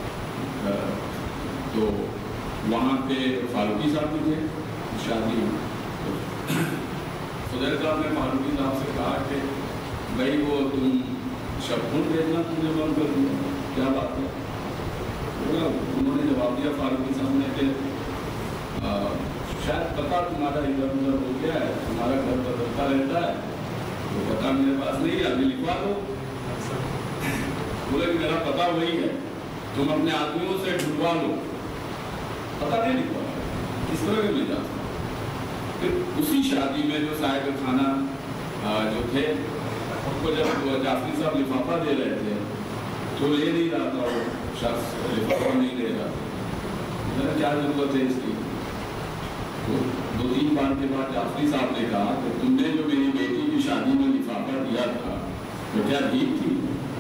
[SPEAKER 2] तो वहाँ पे फारूकी साहब भी थे शादी में। सुधैर साहब ने फारूकी साहब से कहा कि भाई वो तुम शबनम भेजना तुमने बंद कर दिया, क्या बात है? बोला, उन्होंने जवाब दिया फारूकी साहब ने कि शायद पता तुम्हारा इधर उधर हो गया है, तुम्हारा घर बदलता रहता है, तो पता मेरे पास नहीं है, अभी लिखवा दो। बोले मेरा पता वही है, तुम अपने आदमियों से ढूंढवा लो, पता नहीं लिखवा। इस तरह के मिजाज। फिर उसी शादी में जो साहिब खाना जो थे उनको जब जाफरी साहब लिफाफा दे रहे थे तो ले नहीं रहा था, वो शख्स लिफाफा नहीं ले रहा था, क्या जरूरत है इसकी? तो दो तीन बार के बाद जाफरी साहब ने कहा कि तुमने जो मेरी बेटी की शादी में लिफाफा दिया था वो क्या भीख थी?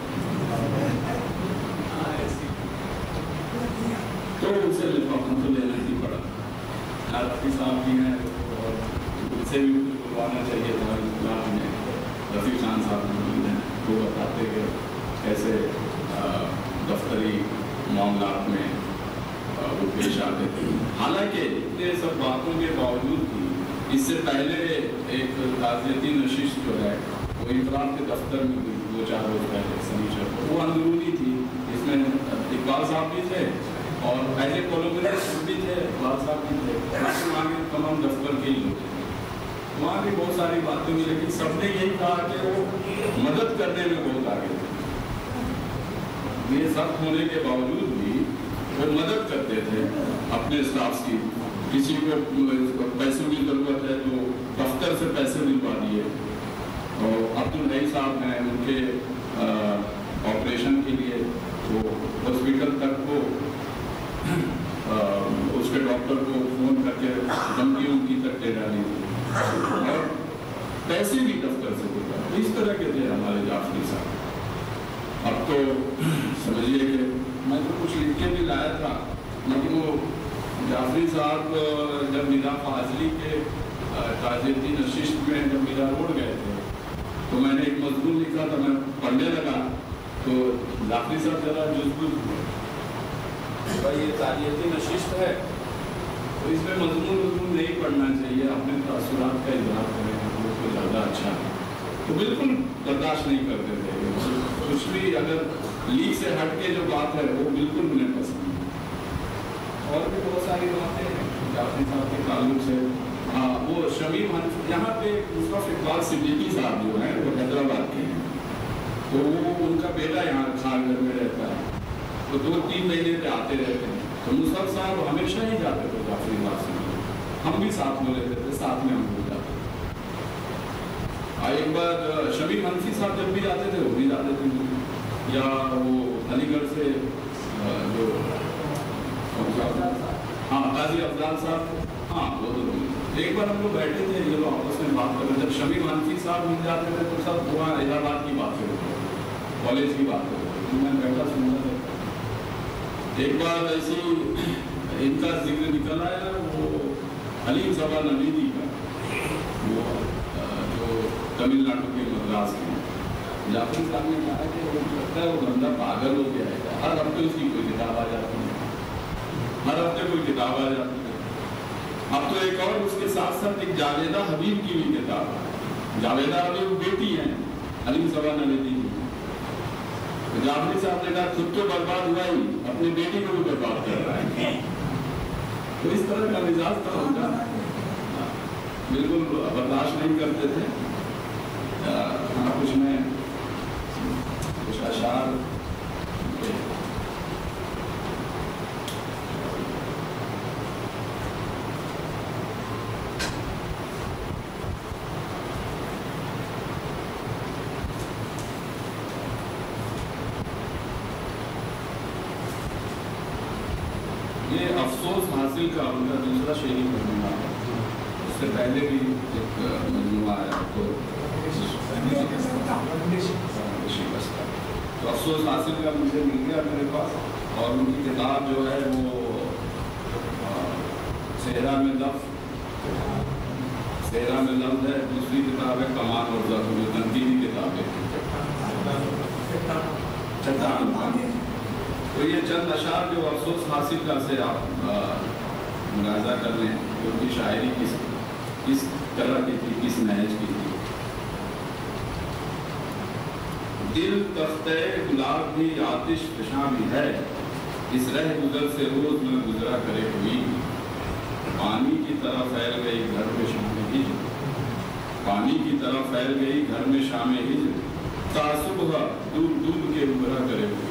[SPEAKER 2] तो उनसे लिफाफा तो लेना ही पड़ा। जाफरी साहब भी हैं और उनसे भी कुछ बुलवाना चाहिए था इस्लाम में। रफ़ी खान साहब हैं, वो बताते कि कैसे दफ्तरी मामलात में वो पेश आते थे। हालांकि इतने सब बातों के बावजूद भी इससे पहले एक ताज़ियती नशिश जो है वो इकराम के दफ्तर में हुई दो चार रोज पहले सनीचर, वो अंदरूनी थी। इसमें इकबाल साहब भी थे और पहले कोलोमिस्ट भी थे, इकबाल साहब भी थे, वहाँ के तमाम दफ्तर के ही लोग थे। वहाँ भी बहुत सारी बातें हुई, लेकिन सबने यही कहा कि वो मदद करने में बहुत आगे थे। ये सब होने के बावजूद भी वो मदद करते थे अपने स्टाफ की। किसी को पैसों की ज़रूरत है तो दफ्तर से पैसे दिलवा दिए। और अब्दुल हई साहब हैं, उनके ऑपरेशन के लिए वो हॉस्पिटल तक को उसके डॉक्टर को फ़ोन करके धमकी उनकी तक दे डाली थी और पैसे भी दफ्तर से दिलवा। इस तरह के थे हमारे जाफरी साहब। अब तो समझिए कि मैं तो कुछ लिख के भी लाया था, लेकिन वो जाफरी साहब जब मीरा फाजली के ताज़ियती नशिस्त में जब मीरा रोड गए थे तो मैंने एक मजमून लिखा था, मैं पढ़ने लगा तो जाफरी साहब ज़रा जुज़बुज़ हुए, भाई ये ताज़ियती नशिस्त है तो इसमें मजमून मजमून नहीं पढ़ना चाहिए, अपने तासुरात का इजहार करें। को ज़्यादा अच्छा है, तो बिल्कुल बर्दाश्त नहीं करते थे। कुछ भी अगर लीग से हट के जो बात है वो बिल्कुल उन्हें पसंद नहीं। और भी बहुत सारी बातें हैं जाफरी साहब के ताल्लुक से। हाँ, वो शमीम हनफी, यहाँ पे मुस्तफ़ा इकबाल सिद्दीकी साहब जो हैं वो हैदराबाद के हैं, तो वो उनका बेटा यहाँ खानगर में रहता है, तो दो तीन महीने पे आते रहते हैं। तो मुस्तफ़ा साहब हमेशा ही जाते थे जाफरी साहब से, हम भी साथ में रहते थे, साथ में हम भी जाते थे। एक बार शमीम हनफी साहब जब भी जाते थे वो भी जाते थे, या वो अलीगढ़ से जो हाँ काजी अफजाल साहब, हाँ वो तो एक बार हम लोग बैठे थे, ये लोग आपस में बात कर रहे, जब शमीम हनफी साहब मिल जाते थे तो सब वहाँ हैदराबाद की बात करते थे, कॉलेज की बात करते थे, मैं बैठा सुनता था। एक बार ऐसी इनका जिक्र निकल आया, वो हलीम सबा नवीदी का, वो जो तमिलनाडु के मद्रास के जाफरी साहब ने कहा कि वो लगता है वो बंदा पागल हो गया है, हर हफ्ते उसकी कोई किताब आ जाती है, हर हफ्ते कोई किताब आ जाती है। अब तो एक और उसके साथ साथ एक जावेदा हबीब की भी किताब है। जावेदा हबीब बेटी है हलीम सबा नवीदी की। तो जाफरी साहब ने कहा खुद तो बर्बाद हुआ ही, अपनी बेटी को भी बर्बाद कर रहा है। तो इस तरह का मिजाज था उनका, बिल्कुल बर्दाश्त नहीं करते थे। हाँ, कुछ में कुछ अशार ये अफसोस हासिल का उनका दूसरा शेरी मजमूआ है। उससे पहले भी एक मजमूआ आया तो तो अफसोस हासिल का मुझे मिल गया मेरे पास, और उनकी किताब जो है वो सेहरा में लफ्ज़ सेहरा में लफ्ज़ है, दूसरी किताब है कमान और ज़ख्म, जो तनकीदी किताब है चट्टान। तो ये चंद अशार जो अफसोस हासिल का से आप मुलाज़ा कर लें कि उनकी शायरी किस किस तरह की थी, किस नहज की थी। दिल तख्ते गुलाब भी आतिश फिशां भी है, इस रह गुजर से रोज में गुजरा करे हुई, पानी की तरह फैल गई घर में शाम हिज, पानी की तरह फैल गई घर में शाम हिज, तासुबह डूब डूब के उबरा करे हुई।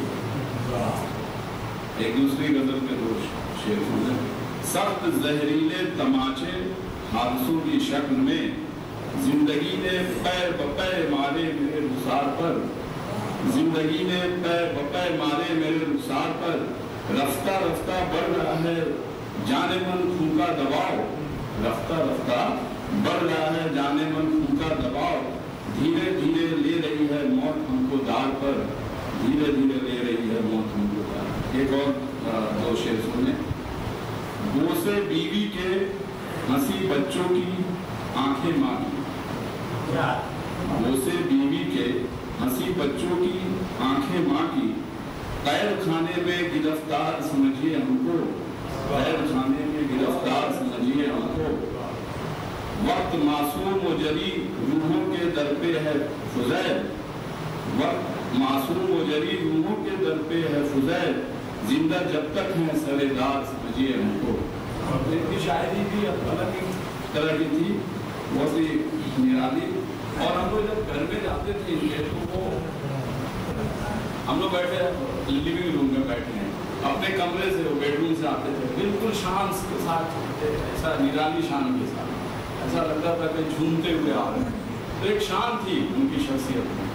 [SPEAKER 2] एक दूसरी गजल के दो शेर सुने। सख्त जहरीले तमाचे हादसों की शक्ल में, जिंदगी ने पैर बपैर मारे मेरे रुखसार पर, जिंदगी ने पैर बपैर मारे मेरे रुखसार पर, रफ्ता रफ्ता बढ़ रहा है जाने मन खून का दबाव, रफ्ता रफ्ता बढ़ रहा है जाने मन खून का दबाव, धीरे धीरे ले रही है मौत हमको दार पर, धीरे धीरे ले रही है मौत हमको दार। एक और दो शेर सुने। वो से बीवी के हंसी बच्चों की आंखें मां की, वो से बीवी के हंसी बच्चों की आंखें मां की, कैद खाने में गिरफ्तार समझिए हमको, कैद खाने में गिरफ्तार समझिए हमको, वक्त मासूम व जरी रूहों के दर पे है फुज़ैल, वक्त मासूम व जरी रूहों के दर पे है फुज़ैल, जिंदा जब तक है सरेदार समझिए हमको। और इनकी शायरी भी अलग ही तरह की थी, बहुत ही निराली। और हम लोग जब घर में जाते थे इनके, तो वो हम लोग बैठे लिविंग रूम में बैठे हैं, अपने कमरे से वो बेडरूम से आते थे, बिल्कुल शान के साथ, ऐसा निराली शान के साथ, ऐसा लगता था कि झूमते हुए आ रहे हैं। तो एक शान थी उनकी शख्सियत में,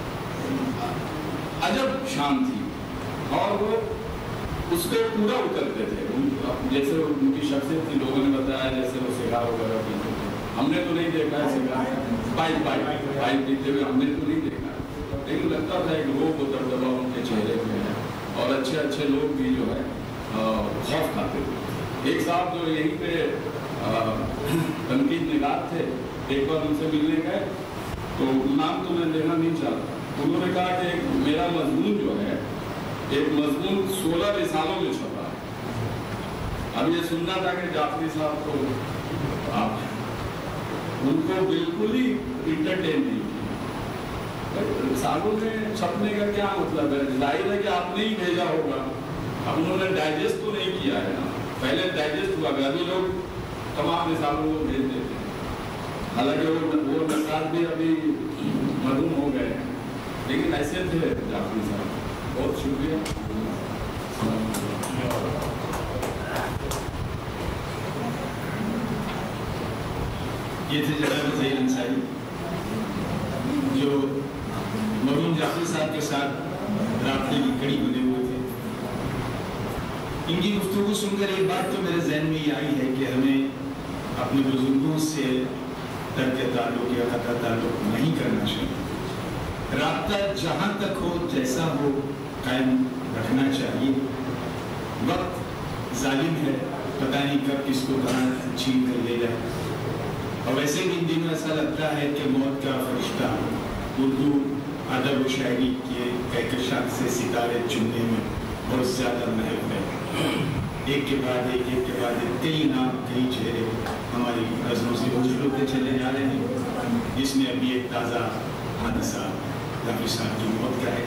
[SPEAKER 2] अजब शान थी, और वो उसको पूरा उतरते थे। जैसे उनकी शख्सियत थी, लोगों ने बताया जैसे वो सिगार वगैरह पीते थे, हमने तो नहीं देखा है सिगार, पाइप पाइप पाइप पीते हुए हमने तो नहीं देखा, लेकिन लगता था एक लोग को दबदबा उनके चेहरे पे है, और अच्छे अच्छे लोग भी जो है खौफ खाते थे। एक साहब जो यहीं पे तनकीद निगाह थे, एक बार उनसे मिलने गए, तो नाम तो मैं लेना नहीं चाहता, उन्होंने कहा कि मेरा मजमून जो है, एक मजमून सोलह रिसालों में छपा है। अब ये सुनना था कि जाफरी साहब को आप ان کو بالکل ہی انٹرٹین نہیں کیا. سالوں میں چھپنے کا کیا مطلب ہے؟ ظاہر ہے کہ آپ نے ہی بھیجا ہوگا, اب انہوں نے ڈائجسٹ تو نہیں کیا ہے نا, پہلے ڈائجسٹ ہوا گیا, ابھی لوگ تمام رسالوں کو بھیج دیتے ہیں, حالانکہ وہ نقاد بھی ابھی معلوم ہو گئے ہیں, لیکن ایسے تھے جعفری صاحب. بہت شکریہ. یہ تھے جناب ظہیر انصاری جو مرحوم جعفری صاحب کے ساتھ رابطے کی کڑی بنے ہوئے تھے. ان کی گفتگو سن کر ایک بات تو میرے ذہن میں یہ آئی ہے کہ ہمیں اپنے بزرگوں سے ترک تعلق یا قطع تعلق نہیں کرنا چاہیے. رابطہ جہاں تک ہو جیسا ہو قائم رکھنا چاہیے. وقت ظالم ہے, پتہ نہیں کب کس کو کہاں چھین کر لے جائے. اور ویسے بھی ان دنوں ایسا لگتا ہے کہ موت کا فرشتہ اردو ادب و شاعری کے کہکشات سے ستارے چننے میں بہت زیادہ محب ہے. ایک کے بعد ایک ایک کے بعد ایک کئی نام کئی چہرے ہماری نظروں سے اوجھل ہوتے چلے جا رہے ہیں, جس میں ابھی ایک تازہ حادثہ جعفری صاحب کی موت کا ہے.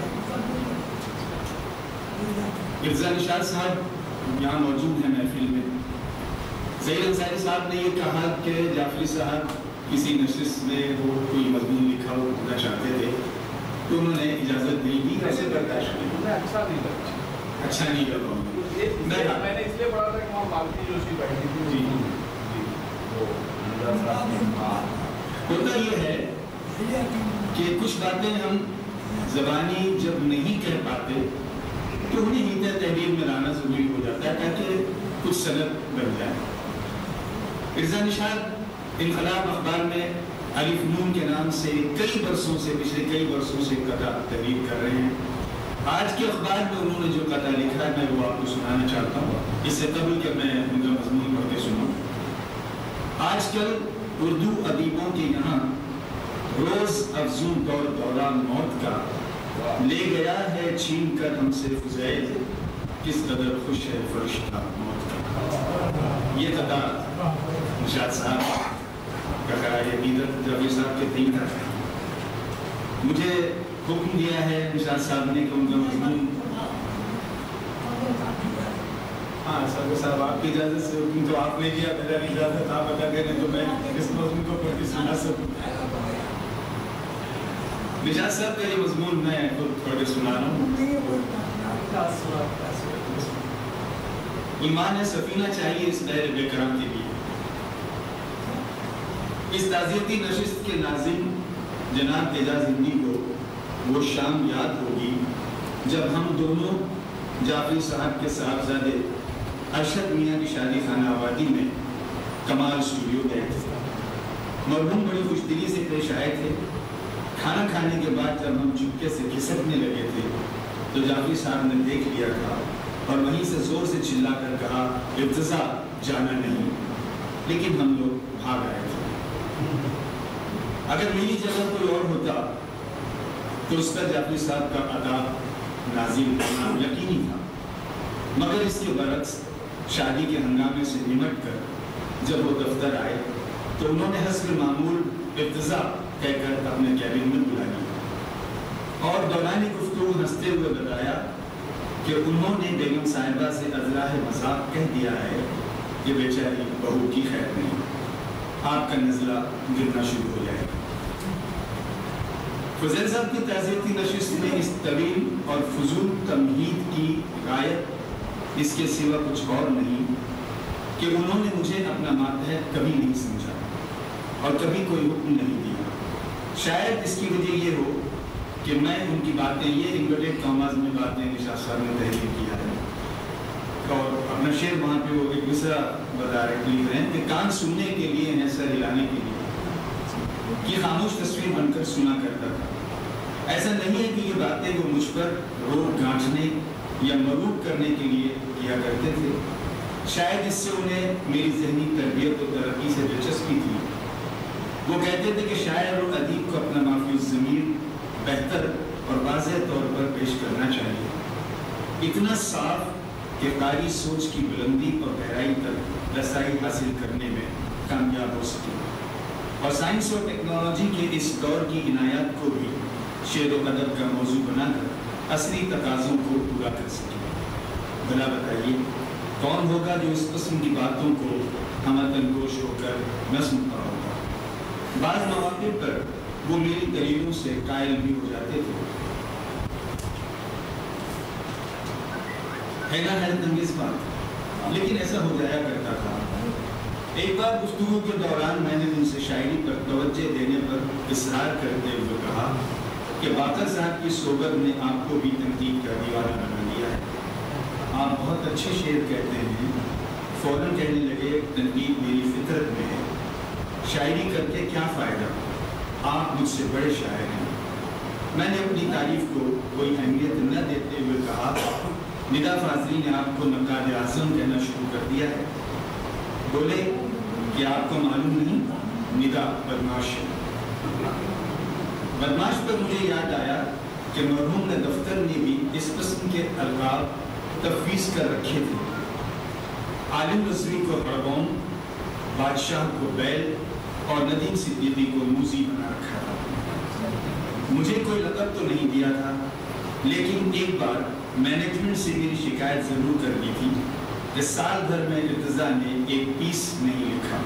[SPEAKER 2] مرزا نشاط صاحب یہاں موجود ہیں محفل میں. ظہیر انصاری صاحب نے یہ کہا کہ جعفری صاحب کسی نشست میں وہ کوئی مضمون لکھا ہو پڑھنا چاہتے تھے تو انہوں نے اجازت نہیں دی. ایسے برداشت نہیں,
[SPEAKER 4] اچھا نہیں لگا,
[SPEAKER 2] اچھا نہیں لگا.
[SPEAKER 4] میں نے اس لیے پڑھا تھا کہ وہاں مالکی جو اس کی بیٹھی تھی.
[SPEAKER 2] ہوتا یہ ہے کہ کچھ باتیں ہم زبانی جب نہیں کہہ پاتے تو انہیں ہیدر تحریر میں لانا ضروری ہو جاتا ہے تاکہ کچھ سند بن جائے. مرزا نشاط انقلاب اخبار میں الف نون کے نام سے کئی برسوں سے پچھلے کئی برسوں سے قطع تحریر کر رہے ہیں. آج کے اخبار میں انہوں نے جو قطع لکھا ہے میں وہ آپ کو سنانا چاہتا ہوں, اس سے قبل کہ میں ان کا مضمون پڑھ کے سنوں. آج کل اردو ادیبوں کے یہاں روز افزون دور دوران موت کا لے گیا ہے چھین کر ہم سے فضیل, کس قدر خوش ہے فرشتہ موت کا. یہ قطع نشاط صاحب کا قرار عقیدت جعفری صاحب کے تین کا ہے. مجھے حکم دیا ہے نشاط صاحب نے کہ ان کا مضمون, ہاں سر صاحب آپ کی اجازت سے حکم تو آپ نے کیا, میرا اجازت آپ ادا کریں تو میں اس مضمون کو پڑھ کے سنا سکوں. نشاط صاحب کا یہ مضمون میں خود پڑھ کے سنا رہا ہوں. ایمان سفینہ چاہیے اس غیر بے کرم کے لیے. اس تعزیتی نشست کے ناظم جناب اعجاز ہندی کو وہ شام یاد ہوگی جب ہم دونوں جعفری صاحب کے صاحبزادے ارشد میاں کی شادی خانہ آبادی میں کمال اسٹوڈیو گئے تھے. مرحوم بڑی خوش دلی سے پیش آئے تھے. کھانا کھانے کے بعد جب ہم چپکے سے کھسکنے لگے تھے تو جعفری صاحب نے دیکھ لیا تھا اور وہیں سے زور سے چلا کر کہا ارتضا جانا نہیں, لیکن ہم لوگ بھاگ آئے تھے. اگر میری جگہ کوئی اور ہوتا تو اس پر جعفری صاحب کا ادا نازل ہونا یقینی تھا, مگر اس کے برعکس شادی کے ہنگامے سے نمٹ کر جب وہ دفتر آئے تو انہوں نے حسب معمول ارتضا کہہ کر اپنے کیبن میں بلا لیا اور دوران گفتگو ہنستے ہوئے بتایا کہ انہوں نے بیگم صاحبہ سے ازراہ مذاق کہہ دیا ہے کہ بیچاری بہو کی خیر نہیں, آپ کا نزلہ گرنا شروع ہو جائے گا. فضیل صاحب کی تعزیتی نشست میں اس طویل اور فضول تمہید کی غایت اس کے سوا کچھ اور نہیں کہ انہوں نے مجھے اپنا ماتحت کبھی نہیں سمجھا اور کبھی کوئی حکم نہیں دیا. شاید اس کی وجہ یہ ہو کہ میں ان کی باتیں یہ انورٹیڈ کاماز میں باتیں نشاط صاحب نے تحریر کیا ہے اور اپنا شعر وہاں پہ وہ ایک دوسرا بتا رہے لکھ رہے ہیں کہ کان سننے کے لیے ہیں سر ہلانے کے لیے, یہ خاموش تصویر بن کر سنا کرتا تھا. ایسا نہیں ہے کہ یہ باتیں وہ مجھ پر روک گانٹنے یا مروب کرنے کے لیے کیا کرتے تھے. شاید اس سے انہیں میری ذہنی تربیت و ترقی سے دلچسپی تھی. وہ کہتے تھے کہ شاعر اور ادیب کو اپنا محفوظ ضمیر بہتر اور واضح طور پر پیش کرنا چاہیے, اتنا صاف کہ قاری سوچ کی بلندی اور گہرائی تک رسائی حاصل کرنے میں کامیاب ہو سکے. اور سائنس اور ٹیکنالوجی کے اس دور کی عنایات کو بھی شعر و ادب کا موضوع بنا کر اصلی تقاضوں کو پورا کر سکے۔ بھلا بتائیے کون ہوگا جو اس قسم کی باتوں کو ہمدن گوش ہو کر نظم پڑا ہوگا؟ بعض مواقع پر وہ میری دلیلوں سے قائل بھی ہو جاتے تھے۔ ہے نا حیرت انگیز بات، لیکن ایسا ہو جایا کرتا تھا۔ ایک بار گفتگو کے دوران میں نے ان سے شاعری پر توجہ دینے پر اصرار کرتے ہوئے کہا کہ باقر صاحب کی صحبت نے آپ کو بھی تنقید کا دیوانہ بنا دیا ہے۔ آپ بہت اچھے شعر کہتے ہیں۔ فوراً کہنے لگے تنقید میری فطرت میں ہے، شاعری کر کے کیا فائدہ، آپ مجھ سے بڑے شاعر ہیں۔ میں نے اپنی تعریف کو کوئی اہمیت نہ دیتے ہوئے کہا ندا فاضلی نے آپ کو نقاد اعظم کہنا شروع کر دیا ہے۔ بولے کہ آپ کو معلوم نہیں ندا بدماش ہے۔ بدماش پر مجھے یاد آیا کہ مرحوم نے دفتر نے بھی اس قسم کے القاب تفویض کر رکھے تھے۔ عالم رضوی کو ہڑبون، بادشاہ کو بیل اور ندیم صدیقی کو موزی بنا رکھا تھا۔ مجھے کوئی لقب تو نہیں دیا تھا، لیکن ایک بار مینجمنٹ سے میری شکایت ضرور کر دی تھی کہ سال بھر میں ارتضیٰ نے ایک پیس نہیں لکھا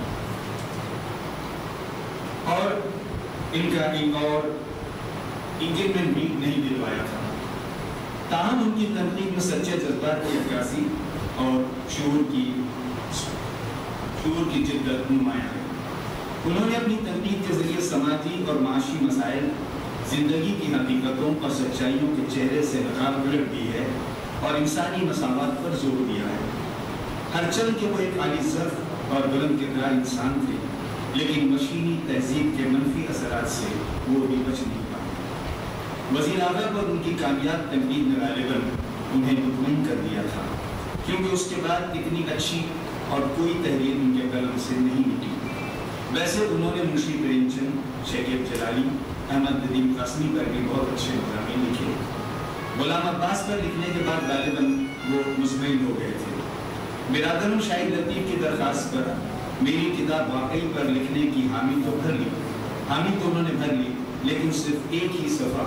[SPEAKER 2] اور ان کا ایک اور انکریمنٹ بھی نہیں دلوایا تھا۔ تاہم ان کی تنقید میں سچے جذبات کی عکاسی اور شعور کی شعور کی جدت نمایاں ہے۔ انہوں نے اپنی تنقید کے ذریعے سماجی اور معاشی مسائل، زندگی کی حقیقتوں اور سچائیوں کے چہرے سے نقاب الٹ دی ہے اور انسانی مساوات پر زور دیا ہے۔ ہر چل کے وہ ایک عالی ظرف اور بلند کردار انسان تھے، لیکن مشینی تہذیب کے منفی اثرات سے وہ بھی بچ نہیں پائے۔ وزیر اعظم پر ان کی کامیاب تنقید نے غالباً انہیں مطمئن کر دیا تھا، کیونکہ اس کے بعد اتنی اچھی اور کوئی تحریر ان کے قلم سے نہیں مٹی۔ ویسے انہوں نے منشی پریم چند، شیخ جلالی، احمد ندیم قاسمی پر بھی بہت اچھے مضامین لکھے۔ غلام عباس پر لکھنے کے بعد غالباً وہ مطمئن ہو گئے تھے۔ برادرم شاہد لطیف کی درخواست پر میری کتاب واقعی پر لکھنے کی حامی تو بھر لی حامی تو انہوں نے بھر لی لیکن صرف ایک ہی صفحہ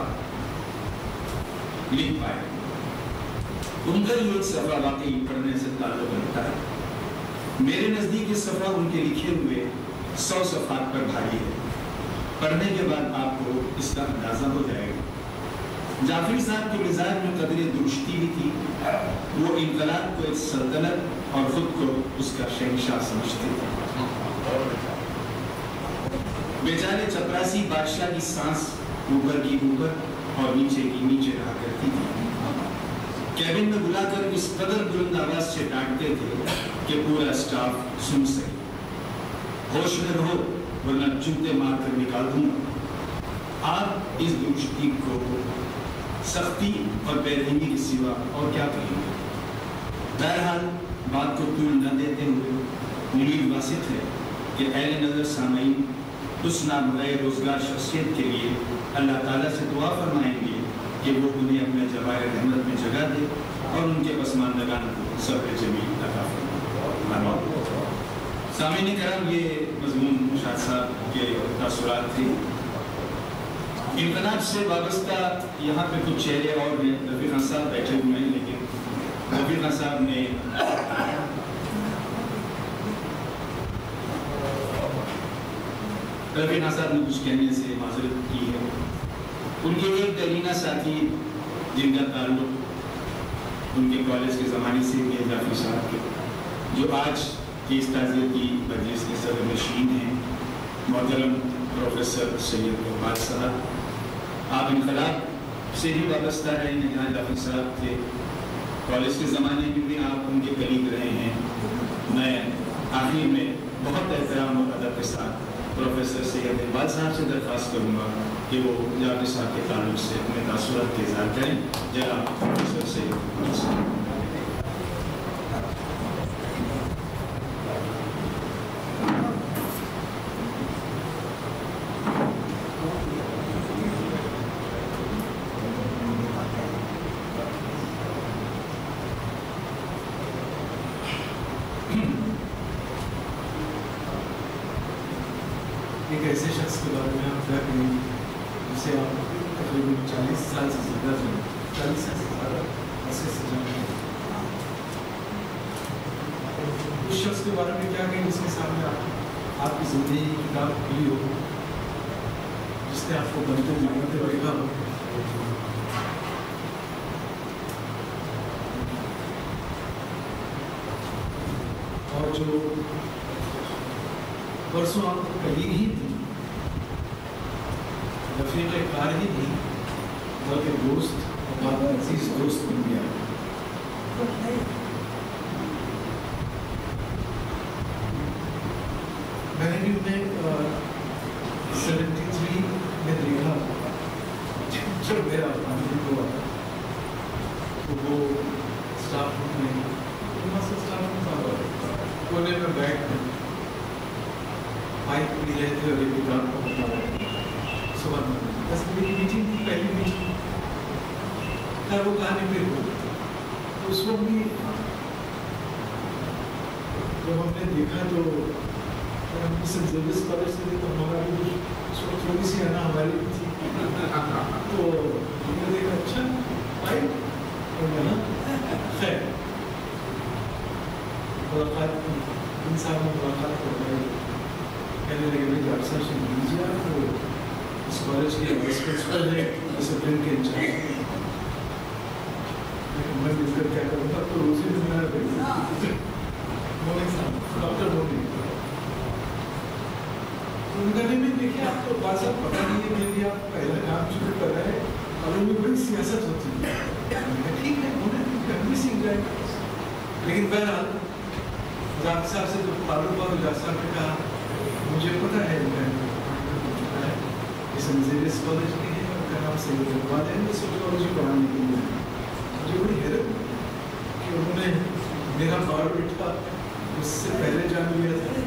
[SPEAKER 2] لکھ پائے۔ ان کا یہ ایک صفحہ واقعی پڑھنے سے تعلق رکھتا ہے۔ میرے نزدیک اس صفحہ ان کے لکھے ہوئے سو صفحات پر بھاری ہے۔ پڑھنے کے بعد آپ کو اس کا اندازہ ہو جائے گا۔ جعفری صاحب کے مزاج میں قدر درشتی بھی تھی۔ وہ انقلاب کو ایک سلطنت اور خود کو اس کا شہنشاہ سمجھتے تھے۔ بیچارے چپراسی بادشاہ کی سانس اوپر کی اوپر اور نیچے کی نیچے رہا کرتی تھی۔ کیبن میں بلا کر اس قدر بلند آواز سے ڈانٹتے تھے کہ پورا اسٹاف سن سکے۔ ہوش میں رہو ورنہ جوتے مار کر نکال دوں گا۔ آپ اس درشتی کو سختی اور بے رحمی کے سوا اور کیا کہیں گے؟ بہرحال بات کو طول نہ دیتے ہوئے امید واثق ہے کہ اہل نظر سامعین اس نامغیر روزگار شخصیت کے لیے اللہ تعالیٰ سے دعا فرمائیں گے کہ وہ انہیں اپنے جواہر رحمت میں جگہ دے اور ان کے پسماندگان کو صبر جمیل عطا فرمائے۔ سامعین کرام، یہ مضمون شاہ صاحب کے تاثرات تھے۔ انقلاب سے وابستہ یہاں پہ کچھ چہرے اور ہیں۔ رفیع خان صاحب بیٹھے ہوئے ہیں، لیکن رفیع خان صاحب نے رفیع خان صاحب نے کچھ کہنے سے معذرت کی ہے۔ ان کے ایک درینہ ساتھی جن کا تعلق ان کے کالج کے زمانے سے بھی ہے، جعفری صاحب کے، جو آج کی اس تعزیتی مجلس کے صدر نشین ہیں، محترم پروفیسر سید اقبال صاحب۔ آپ انقلاب سے بھی وابستہ رہے ہیں، جہاں جعفری صاحب تھے۔ کالج کے زمانے میں بھی آپ ان کے قریب رہے ہیں۔ میں آخر میں بہت احترام اور ادب کے ساتھ پروفیسر سید اقبال صاحب سے درخواست کروں گا کہ وہ جعفری صاحب کے تعلق سے اپنے تاثرات کا اظہار کریں۔ جناب پروفیسر سید اقبال صاحب۔
[SPEAKER 5] ایک ایسے شخص کے بارے میں آپ کیا کہیں گے جسے آپ تقریباً چالیس سال سے زیادہ جانے چالیس سال سے زیادہ عرصے سے جانے اس شخص کے بارے میں کیا کہیں جس کے سامنے آپ آپ کی زندگی کی کتاب کھلی ہو، جس نے آپ کو بنتے جانتے دیکھا ہو؟ اور جو پرسوں آپ کو کلیگ ہی تھی، رفیق کار ہی تھی، بلکہ دوست اور آپ عزیز دوست بن گیا۔ میں نے بھی انہیں سیونٹی تھری میں دیکھا جب میرا فیملی ہوا تو وہ اسٹاف روم میں اسٹاف روم کونے میں بیٹھ کر مائک پی رہے تھے اور ایک کتاب کو بتا رہے تھے صبح میں بس میری میٹنگ کی پہلی میٹنگ خیر وہ کہانی پھر ہوئی تو اس وقت بھی جب ہم نے دیکھا تو ہم کسی زیوس کالج سے تھے تو ہماری بھی اس وقت تھوڑی سی آنا ہماری بھی تھی تو ہم نے دیکھا اچھا آئی اور یہاں خیر ملاقات کی ان صاحب میں ملاقات کر رہے کہنے لگے بھائی ڈاکٹر صاحب سے مل لیجیے آپ کو اس کالج کے وائس پرنسپل ہے ڈسپلن کے انچارج میں مل کر کیا کروں گا تو روزی ملنا ہے مولوی صاحب ڈاکٹر مولوی ان کا نہیں دیکھیے آپ کو بات سب پتہ نہیں ہے میرے لیے آپ پہلا کام شروع کر رہے ہیں اور ان میں بڑی سیاست ہوتی ہے ٹھیک ہے انہیں ہم بھی سیکھ جائیں لیکن بہرحال ڈاکٹر صاحب سے جو تعلق ہوا ڈاکٹر صاحب نے کہا مجھے پتہ ہے اس زیوس کالج کے ہیں ان کا نام سید اقبال ہے سوشیولوجی پڑھانے کے لیے مجھے بڑی حیرت کہ انہوں نے میرا بایوڈیٹا اس سے پہلے جان لیا تھا۔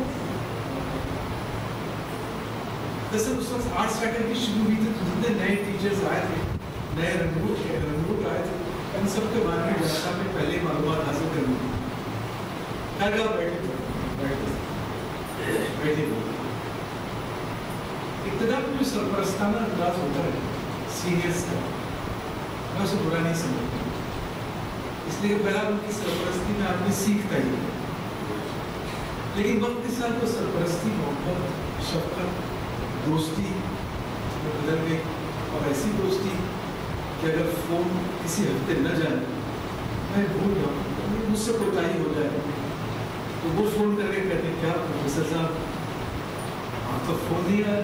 [SPEAKER 5] دراصل اس وقت آرٹس فیکلٹی شروع ہوئی تھی تو جتنے نئے ٹیچرز آئے تھے نئے رنگوٹ رنگوٹ آئے تھے ان سب کے بارے میں ڈاکٹر صاحب نے پہلے معلومات حاصل کر لی تھی۔ خیر آپ بیٹھے بیٹھے بیٹھے ابتدا میں جو سرپرستانہ انداز ہوتا ہے سینئرس کا میں اسے برا نہیں سمجھتا اس لیے بہرحال ان کی سرپرستی میں آدمی سیکھتا ہی ہے لیکن وقت کے ساتھ وہ سرپرستی محبت شفقت دوستی میں بدل گئی اور ایسی دوستی کہ اگر فون کسی ہفتے نہ جائے میں بھول جاؤں مجھ سے کوتاہی ہو جائے تو وہ فون کر کے کہتے کیا پروفیسر صاحب آپ کا فون نہیں آیا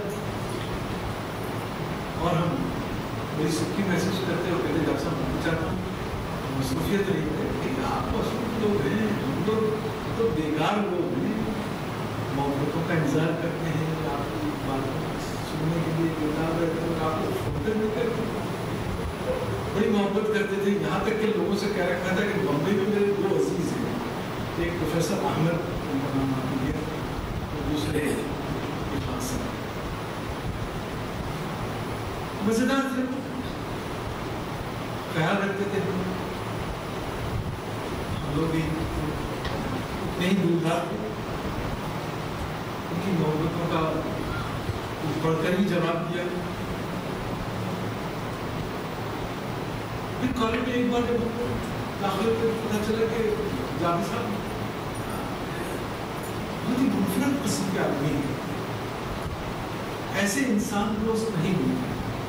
[SPEAKER 5] اور ہم میری سب کی میسیج کرتے اور کہتے ڈاکٹر صاحب میں چاہتا ہوں مصروفیت نہیں ہے آپ مصروف لوگ ہیں ہم لوگ تو بیکار لوگ ہیں محبتوں کا انتظار کرتے ہیں آپ کی باتوں سننے کے لیے کتاب رہتے ہیں آپ کو فکر نہیں کرتے بڑی محبت کرتے تھے یہاں تک کہ لوگوں سے کہہ رکھا تھا کہ بمبئی میں میرے دو عزیز ہیں ایک پروفیسر احمد ان کا نام آ گیا اور دوسرے مزیدار تھے خیال رکھتے تھے ہم لوگ بھی نہیں دور تھے ان کی محبتوں کا پڑھ کر ہی جواب دیا پھر کالج میں ایک بار جب داخلے پہ پتہ چلا کہ جاوید صاحب بہت ہی منفرد قسم کے آدمی ہیں ایسے انسان دوست نہیں ملتے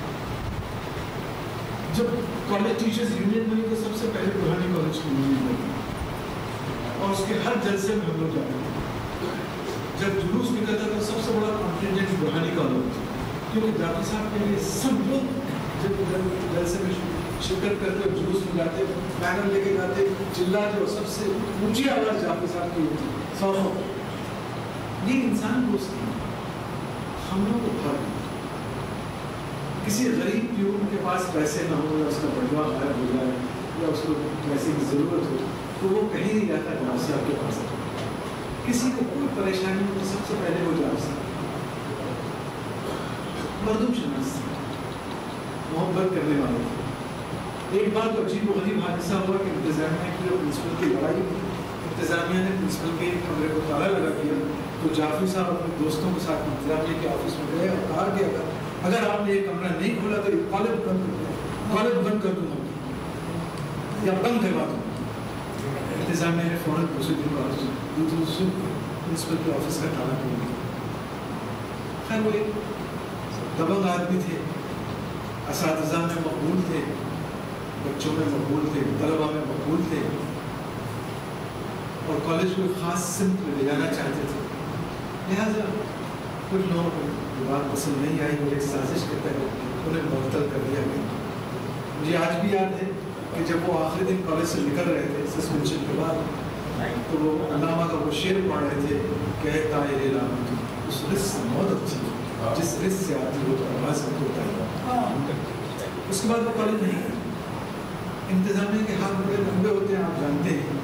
[SPEAKER 5] جب کالج ٹیچرز یونین بنی تو سب سے پہلے برہانی کالج کی یونین بنی اور اس کے ہر جلسے میں ہم لوگ جاتے تھے جب جلوس نکلتا تو سب سے بڑا کانفیڈنس برہانی کالج کیونکہ جاوید صاحب کے لیے سب لوگ جب جلسے میں شرکت کرتے اور جلوس میں جاتے پینل لے کے جاتے چلاتے اور سب سے اونچی آواز جاوید صاحب کی ہوتی سو یہ انسان دوست ہم لوگ کو فرق کسی غریب پیون کے پاس پیسے نہ ہو یا اس کا بڑھوا غائب ہو جائے یا اس کو پیسے کی ضرورت ہو تو وہ کہیں نہیں جاتا جاوید صاحب کے پاس کسی کو کوئی پریشانی ہو تو سب سے پہلے وہ جاوید صاحب مردم شناس محبت کرنے والے تھے ایک بار تو عجیب و غریب حادثہ ہوا کہ انتظامیہ کی جو پرنسپل کی لڑائی ہوئی انتظامیہ نے پرنسپل کے کمرے کو تالا لگا دیا تو تو جعفری صاحب اپنے دوستوں کے ساتھ انتظامیہ کے آفس میں گئے اور کہا کہ اگر اگر آپ نے یہ کمرہ نہیں کھولا تو یہ کالج بند کر دیں کالج بند کر دوں گا یا بند کروا دوں گا. انتظامیہ نے فوراً دوسرے دن دوسرے پرنسپل کے آفس کا تالا کھول دیا. خیر وہ ایک دبنگ آدمی تھے, اساتذہ میں مقبول تھے, بچوں میں مقبول تھے, طلبہ میں مقبول تھے, اور کالج کو خاص سمت میں لے جانا چاہتے تھے. لہٰذا کچھ لوگوں کو یہ بات پسند نہیں آئی, وہ ایک سازش کے تحت انہیں معطل کر دیا گیا. مجھے آج بھی یاد ہے کہ جب وہ آخری دن کالج سے نکل رہے تھے سسپینشن کے بعد, تو وہ علامہ کا وہ شعر پڑھ رہے تھے, کہتا ہے علامہ اس رزق سے موت اچھی جس رزق سے آتی ہو تو آواز میں ہوتا ہے. اس کے بعد وہ کالج نہیں گئے. انتظامیہ کے ہاتھ بڑے لمبے ہوتے ہیں, آپ جانتے ہیں.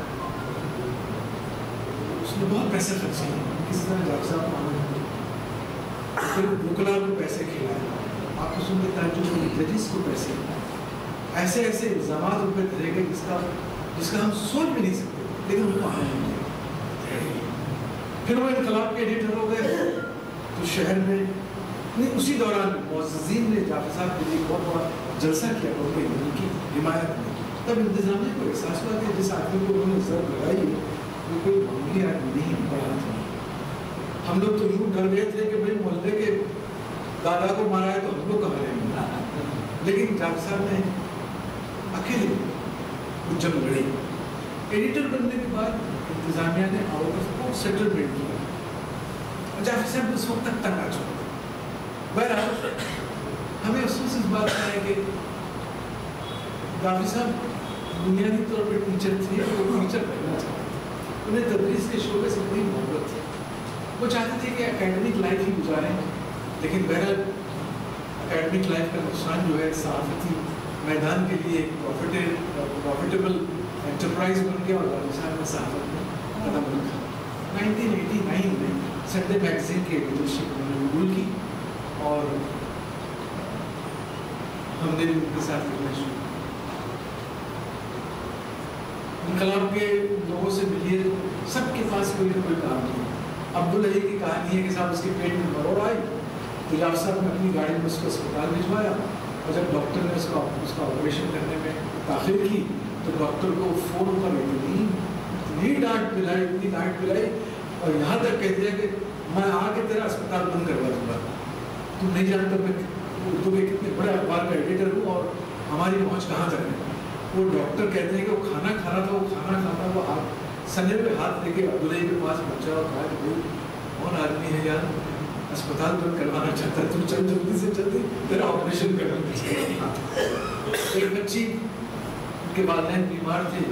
[SPEAKER 5] اس نے بہت پیسے خرچ کیے, کسی طرح جاب صاحب معاملے پھر وکلا کو پیسے کھلائے, آپ کو سن کے تعجب ہوئی, ججز کو پیسے, ایسے ایسے الزامات ان پہ دھرے گئے جس کا جس کا ہم سوچ بھی نہیں سکتے, لیکن ان کو آنے نہیں. پھر وہ انقلاب کے ایڈیٹر ہو گئے تو شہر میں نہیں, اسی دوران معززین نے جعفر صاحب کے لیے بہت بڑا جلسہ کیا اور ان کی حمایت میں. تب انتظامیہ کو احساس ہوا کہ جس آدمی کو انہوں نے ضرب لگائی وہ کوئی معمولی آدمی نہیں پڑا تھا. ہم لوگ تو یوں ڈر گئے تھے کہ بھائی محلے کے دادا کو مارا ہے تو ہم لوگ کہاں رہیں گے, لیکن جعفر صاحب نے اکیلے وہ جنگ لڑی. ایڈیٹر بننے کے بعد انتظامیہ نے آؤٹ آف کورٹ سیٹلمنٹ کیا. جعفر صاحب اس وقت تک تنگ آ چکا. بہرحال ہمیں افسوس اس بات کا ہے کہ جعفر صاحب بنیادی طور پر ٹیچر تھے, وہ ٹیچر بننا چاہتے تھے, انہیں تدریس کے شعبے سے بڑی محبت تھی. وہ چاہتے تھے کہ اکیڈمک لائف ہی گزاریں, لیکن بہرحال اکیڈمک لائف کا نقصان جو ہے صحافتی میدان کے لیے پروفیٹیبل انٹرپرائز بن گیا, اور جعفر صاحب نے صحافت میں قدم رکھا. نائنٹین ایٹی نائن میں سنڈے میگزین کی ایڈیٹرشپ انہوں نے قبول کی اور ہم نے ان کے ساتھ لکھنا شروع. انقلاب کے لوگوں سے ملیے, سب کے پاس کوئی نہ کوئی کہانی ہے. عبدالعلی کی کہانی ہے کہ صاحب اس کے پیٹ میں مروڑ آئی تو جعفر صاحب نے اپنی گاڑی میں اس کو اسپتال بھجوایا, اور جب ڈاکٹر نے اس کا اس کا آپریشن کرنے میں تاخیر کی تو ڈاکٹر کو فون پر اتنی اتنی ڈانٹ پلائی اتنی ڈانٹ پلائی اور یہاں تک کہہ دیا کہ میں آ کے تیرا اسپتال بند کروا دوں گا, تم نہیں جانتا میں اردو کے کتنے بڑے اخبار کا ایڈیٹر ہوں اور ہماری پہنچ کہاں تک ہے. وہ ڈاکٹر کہتے ہیں کہ وہ کھانا کھا رہا تھا, وہ کھانا کھاتا وہ ہاتھ سنے پہ ہاتھ لے کے عبدالعلی کے پاس پہنچا اور کہا کہ بھائی کون آدمی ہے یار, اسپتال بند کروانا چاہتا ہے, تم چل جلدی سے جلدی تیرا آپریشن کرنا. ایک بچی ان کے والدین بیمار تھے,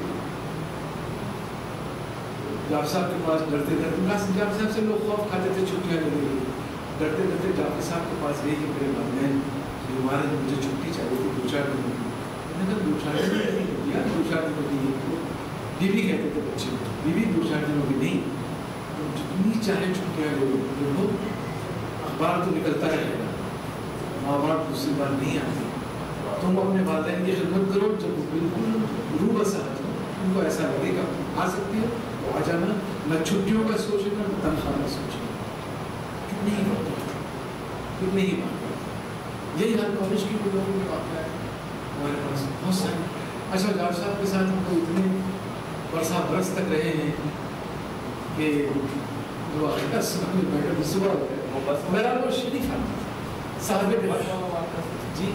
[SPEAKER 5] جعفر صاحب کے پاس ڈرتے ڈرتے جعفر صاحب سے لوگ خوف کھاتے تھے چھٹیاں لگے گئی, ڈرتے ڈرتے جعفر صاحب کے پاس گئی کہ میرے والدین بیمار ہیں, مجھے چھٹی چاہیے تھی دو چار دن. میں نے کہا دو چار دن نہیں دیا, دو چار دن نہیں ہے. بیوی کہتے تھے بچے, بیوی دو چار دنوں کی نہیں, تم جتنی چاہے چھٹیاں لے لو, اخبار تو نکلتا رہے گا, ماں باپ دوسری بار نہیں آتی. تم اپنے والدین کی خدمت کرو, جب وہ بالکل روح بسات ہو ان کو ایسا لگے گا آ سکتی ہو تو آ جانا, نہ چھٹیوں کا سوچنا نہ تنخواہ کا سوچنا. کتنی ہی بات کتنی ہی بات یہی حال کالج کی لوگوں کے واقعہ ہے ہمارے پاس بہت سارے. اچھا جعفر صاحب کے ساتھ ہم کو اتنے برسہ برس تک رہے ہیں کہ جو آخر سننے بیٹھے صبح ہو گئے. میرا وہ شریف ہے صاحب جی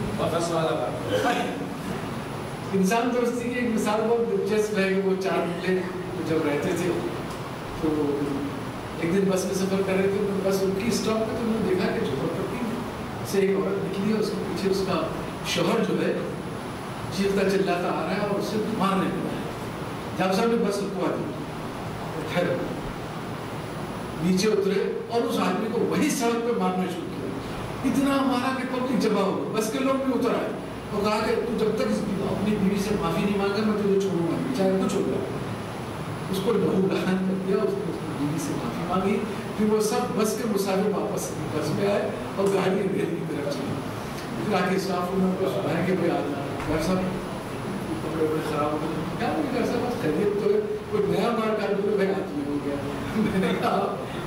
[SPEAKER 5] انسان دوستی کی ایک مثال بہت دلچسپ ہے کہ وہ چار ملے جب رہتے تھے تو ایک دن بس میں سفر کر رہے تھے تو بس ان کی اسٹاپ پہ تو انہوں نے دیکھا کہ جھوپڑپٹی سے ایک عورت نکلی ہے, اس کے پیچھے اس کا شوہر جو ہے چیختا چلاتا آ رہا ہے اور اسے مارنے لگا ہے. جعفر صاحب نے بس رکوا دی, خیر نیچے اترے اور اس آدمی کو وہی سڑک پہ مارنا شروع کیا. اتنا مارا کہ پبلک جمع ہو گئی, بس کے لوگ بھی اتر آئے اور کہا کہ تو جب تک اپنی بیوی سے معافی نہیں مانگا میں تجھے چھوڑوں گا نہیں, چاہے کچھ ہو جائے. اس کو لہو لہان کر دیا, اس نے اپنی بیوی سے معافی مانگی. پھر وہ سب بس کے مسافر واپس بس میں آئے اور گاڑی ریل کی طرف چلی. پھر آ کے اسٹاف نے ان کو سنایا کہ بھائی ڈاکٹر صاحب کپڑے بڑے خراب ہو گئے. کیا ڈاکٹر صاحب خیریت تو ہے, کوئی نیا مار کر دو بھائی آدمی ہو گیا. میں نے کہا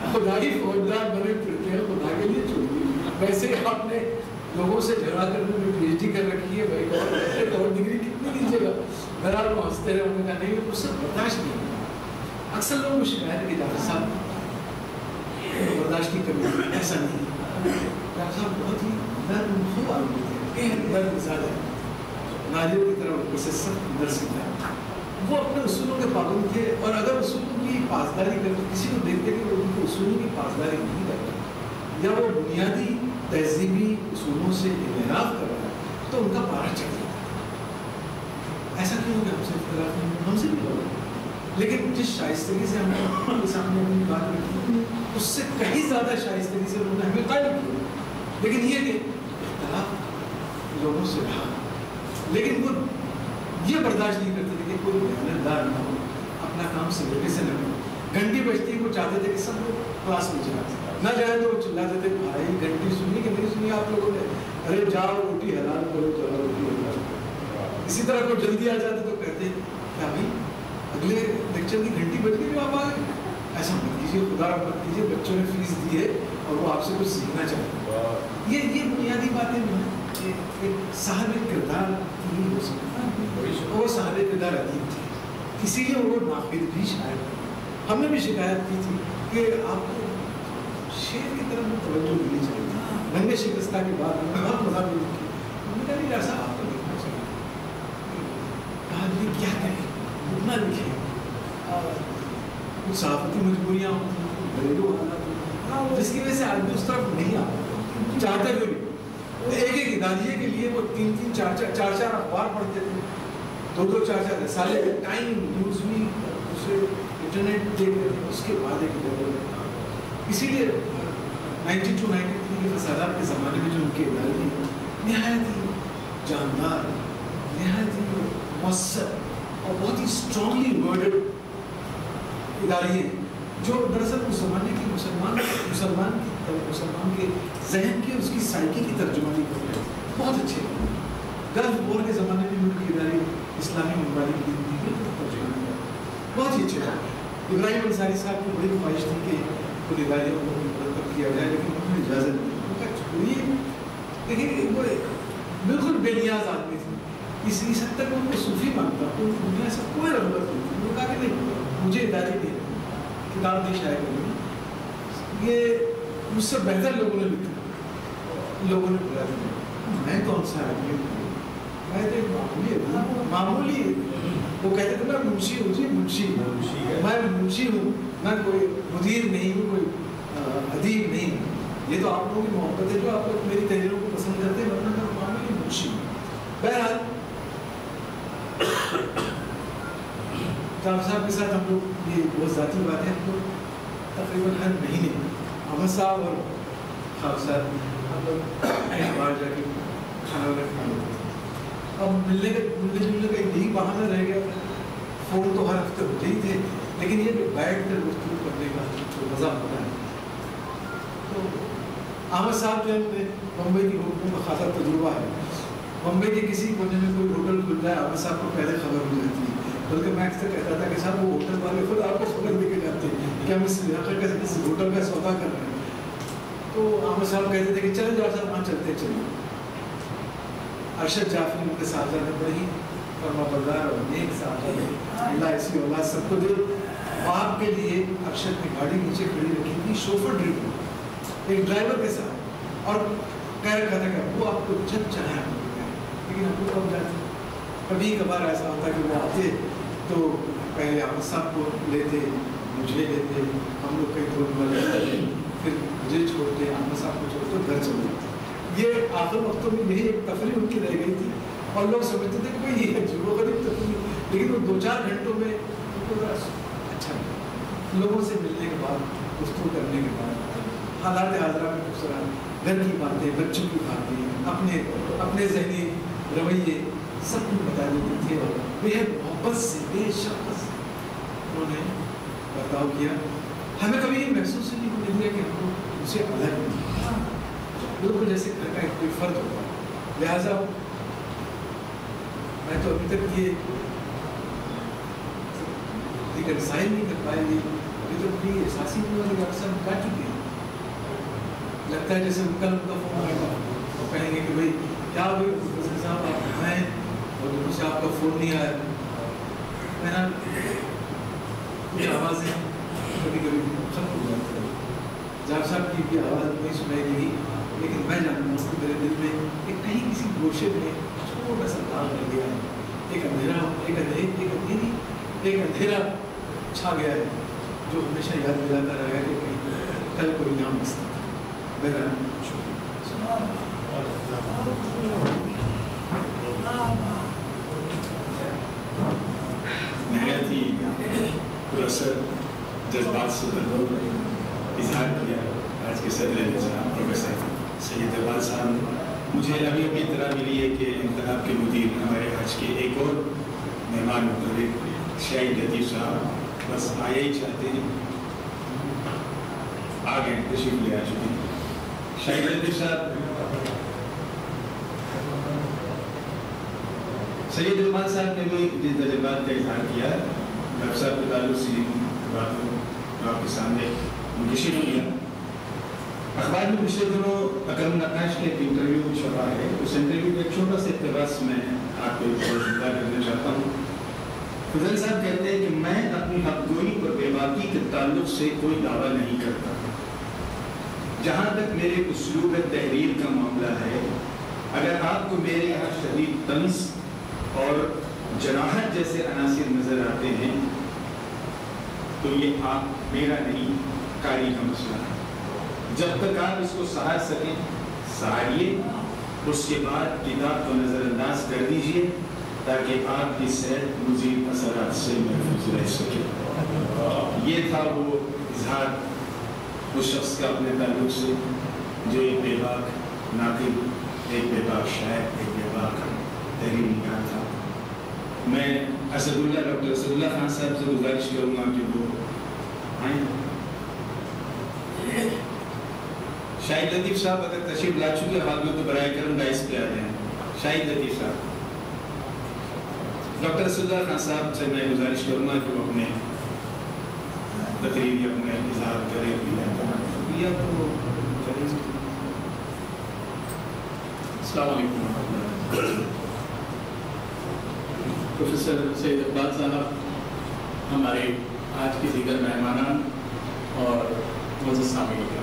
[SPEAKER 5] खुदा ही फौजदार बने फिरते हैं, खुदा के लिए छोड़िए। वैसे ही आपने लोगों से झगड़ा करने में पीएचडी कर रखी है भाई, और और डिग्री कितनी लीजिएगा। बहरहाल वो हंसते रहे, उन्होंने कहा नहीं उससे बर्दाश्त नहीं होगा। अक्सर लोगों को शिकायत की डॉक्टर साहब बर्दाश्त की कमी, ऐसा नहीं। डॉक्टर साहब बहुत ही नर्म खूब आदमी थे, बेहद नर्म मिजाज है, नारियों की तरह ऊपर से सख्त अंदर से था। वो अपने उसूलों के पाबंद थे, और अगर उसूलों की पासदारी करते, किसी को देखते कि वो उनके उसूलों की पासदारी नहीं करता या वो बुनियादी तहजीबी उसूलों से इनहराफ कर रहा है, तो उनका पारा चढ़ जाता है। ऐसा क्यों होगा? हमसे इख्तिलाफ नहीं, हमसे भी होगा, लेकिन जिस शाइस्तगी से हमने उनके सामने अपनी बात रखी, उससे कहीं ज़्यादा शाइस्तगी से उन्होंने हमें कायल किया। लेकिन ये कि इख्तिलाफ लोगों से रहा, लेकिन वो ये बर्दाश्त नहीं करते थे कि कोई मेहनतदार ना हो, अपना काम सलीके से न करो। घंटी बजती, वो चाहते थे कि सब लोग क्लास में चला ना जाए, तो वो चिल्लाते थे भाई घंटी सुनी कि नहीं सुनी आप लोगों ने, अरे जाओ रोटी हलाल करो, चलो रोटी हलाल करो। इसी तरह को जल्दी आ जाते तो कहते क्या भाई अगले लेक्चर की घंटी बज गई, आप आ गए। ऐसा मत कीजिए, खुदा मत कीजिए, बच्चों ने फीस दी है और वो आपसे कुछ सीखना चाहते हैं। ये ये बुनियादी बातें जो हैं, एक साहब किरदार नहीं हो सकता, वो साहब किरदार अदीब थे, इसीलिए वो नाफिद भी शायर थे। हमने भी शिकायत की थी कि आपको शेर की तरफ तवज्जो देनी चाहिए। रंगे शिकस्ता के बाद बहुत मजा भी लिखी, हमने कहा नहीं ऐसा आपको लिखना चाहिए। कहा ये क्या करें, इतना लिखे, कुछ सहाफती मजबूरियाँ होती, घरेलू हालात, जिसकी वजह से आदमी उस तरफ नहीं आता चाहते हुए भी। एक एक इदारिये के लिए वो तीन तीन चार चार चार चार अखबार पढ़ते थे, दो दो चार चार रसाले, टाइम, न्यूज़ वीक, उसे इंटरनेट देखते थे, उसके बाद एक इदारे। इसीलिए नाइन्टी टू नाइन्टी थ्री के फसादात के ज़माने में जो उनके इदारे नहायत ही जानदार, नहायत ही मौसर और बहुत ही स्ट्रॉन्गली वर्डेड इदारे, जो दरअसल उस ज़माने की मुसलमान मुसलमान की मुसलमान के जहन की, उसकी साइकी की तर्जुमानी कर रहे हैं, बहुत अच्छे। गल्फ वॉर के ज़माने में उनकी इदारे इस्लामी ममालिक की तर्जुमानी कर, बहुत ही अच्छे थे। इब्राहिम अंसारी साहब की बड़ी ख्वाहिश थी कि उन इदारियों को मुरतब किया जाए, लेकिन उन्होंने इजाज़त नहीं। उनका छोड़िए, लेकिन वो बिल्कुल बेनियाज आदमी थे, इस इस हद तक उनको सूफी मानता, तो दुनिया से कोई रगबत नहीं थी। उन्होंने कहा कि नहीं, मुझे इदारे नहीं, किताब नहीं शायद करनी, ये मुझसे बेहतर लोगों ने लिखा, लोगों ने बुला दिया। मैं कौन सा आदमी हूँ, मैं तो एक मामूली मामूली वो कहते थे मैं मुंशी हूँ जी, मुंशी मैं मुंशी हूँ, मैं कोई मुदीर नहीं हूँ, कोई अदीब नहीं हूँ। ये तो आप लोगों की मोहब्बत है जो आप लोग मेरी तहरीरों को पसंद करते हैं, वरना मैं मामूली मुंशी हूँ। बहरहाल साहब के साथ हम लोग, ये बहुत ज़ाती बात है, हम लोग तकरीबन हर महीने अहमद साहब और खाब साहब हम लोग बाहर जाके खाना वाना खा लेते थे। अब मिलने के मिलने जुलने का एक यही बहाना रह गया, फ़ोन तो हर हफ्ते होते ही थे, लेकिन ये बैठ कर गुफ्तगू करने का जो मज़ा होता है। तो अहमद साहब जो है मुंबई की होटलों का खासा तजुर्बा है, मुंबई के किसी कोने में कोई होटल खुल जाए, अहमद साहब को पहले खबर हो जाती है, बल्कि मैं अक्सर कहता था कि साहब वो होटल वाले खुद आपको खबर दे के जाते हैं कि हम इस इलाके का इस होटल का सौदा कर रहे हैं। तो आमिर साहब कहते थे कि चले जाओ साहब, वहाँ चलते चलिए। अरशद जाफरी उनके साहबजादे बड़ी फरमाबरदार और नेक साहबजादे, अल्लाह ऐसी औलाद सबको दे। बाप के लिए अरशद की गाड़ी नीचे खड़ी रखी थी, शोफर ड्राइवर एक ड्राइवर के साथ, और कह रखा था कि वो आपको जब चाहे आप लोग गए, लेकिन हम लोग कब जाते, कभी कभार ऐसा होता कि वो आते तो पहले अहमद साहब को लेते, मुझे लेते, हम लोग कहीं दूर वाले जाते, फिर मुझे छोड़ते, अहमद साहब को छोड़ते, घर चले जाते। ये आखिर वक्तों में यही एक तफरीह उनकी रह गई थी, और लोग समझते थे कि कोई ये अजीबोगरीब तफरीह, लेकिन वो दो चार घंटों में उनको अच्छा लगा। लोगों से मिलने के बाद, गुफ्तगू करने के बाद, हालात हाजरा में गुजरा, घर की बातें, बच्चों की बातें, अपने अपने जहनी रवैये सब कुछ बता देते थे, और बेहद मोहब्बत से, बेशक उन्होंने बर्ताव किया। हमें कभी ये महसूस नहीं होने दिया कि हम लोग उनसे अलग नहीं, बिल्कुल जैसे घर का एक कोई फर्द होता है। लिहाजा मैं तो अभी तक ये रिकनसाइल नहीं कर पाएंगी, अभी ये तो बड़ी एहसासी होने वाली बात से हम कर चुके हैं। लगता है जैसे कल उनका फोन आएगा और कहेंगे कि भाई क्या भाई प्रोफेसर साहब आप कहाँ हैं और दोनों से आपका फ़ोन नहीं आया। मेरा कुछ आवाज़ें कभी कभी सबको जाती है, जाब साहब की भी आवाज़ नहीं सुनाई देगी, लेकिन मैं जानता हूँ कि मेरे दिल में एक कहीं किसी गोशे में छोटा सा दाग लग गया है, एक अंधेरा एक अंधेरी एक अंधेरी एक अंधेरा छा गया है जो हमेशा याद दिलाता रहेगा कि कहीं कल कोई नाम मिस था। मेरा
[SPEAKER 6] नहायत ही पुरस्कार जज्बात से भरपूर इजहार किया आज के सदर निज़ाम प्रोफेसर सैयद इकबाल साहब ने। मुझे अभी अभी इत्तला मिली है कि इंतखाब के मुदीर हमारे हज के एक और मेहमान मुतहरिक शाहिद लतीफ़ साहब बस आया ही चाहते हैं, आ गए, तशरीफ ले आ चुके हैं। शाहिद लतीफ़ साहब, सैयद इकबाल साहब ने भी जिन तजुर्बात का इजहार किया, डॉक्टर साहब के ताल्लुक से बातों को आपके सामने मुंतशिर किया। अखबार में पिछले दिनों अकरम नक्काश के एक इंटरव्यू छपा है, उस इंटरव्यू का एक छोटा सा इक़्तिबास मैं आपको जिक्र करना चाहता हूँ। फजल साहब कहते हैं कि मैं अपनी हक़गोई और बेबाकी के ताल्लुक से कोई दावा नहीं करता। जहाँ तक मेरे उसलूब तहरीर का मामला है, अगर आपको मेरे यहाँ शदीद तंज़ और जराहत जैसे अनासिर नज़र आते हैं तो ये आप मेरा नहीं, कारी का मसला है। जब तक आप इसको सहार सकें सहारिए, उसके बाद किताब को नज़रअंदाज कर दीजिए ताकि आपकी सेहत मज़ीद असरात से महफूज रह सके। ये था वो इजहार उस शख्स का अपने ताल्लुक से जो एक बेबाक नाक़िब, एक बेबाक शायर, एक बेबाक तहरीर निगाह था। मैं असदुल्ला डॉक्टर असदुल्ला खान साहब से गुजारिश करूँगा कि वो आए। शाहिद लतीफ़ साहब अगर तशरीफ ला चुके हाल में तो बराए करम डाइस पे आ जाएं। शाहिद लतीफ़ साहब, डॉक्टर असदुल्ला खान साहब से मैं गुजारिश करूँगा कि वो अपने तकरीर अपने इजहार करें या तो
[SPEAKER 4] अस्सलाम वालेकुम। प्रोफेसर सैयद इकबाल साहब, हमारे आज के दीगर मेहमान और मुअज़्ज़ज़ सामीन,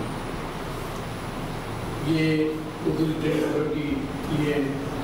[SPEAKER 4] ये उर्दू लिटरेचर के लिए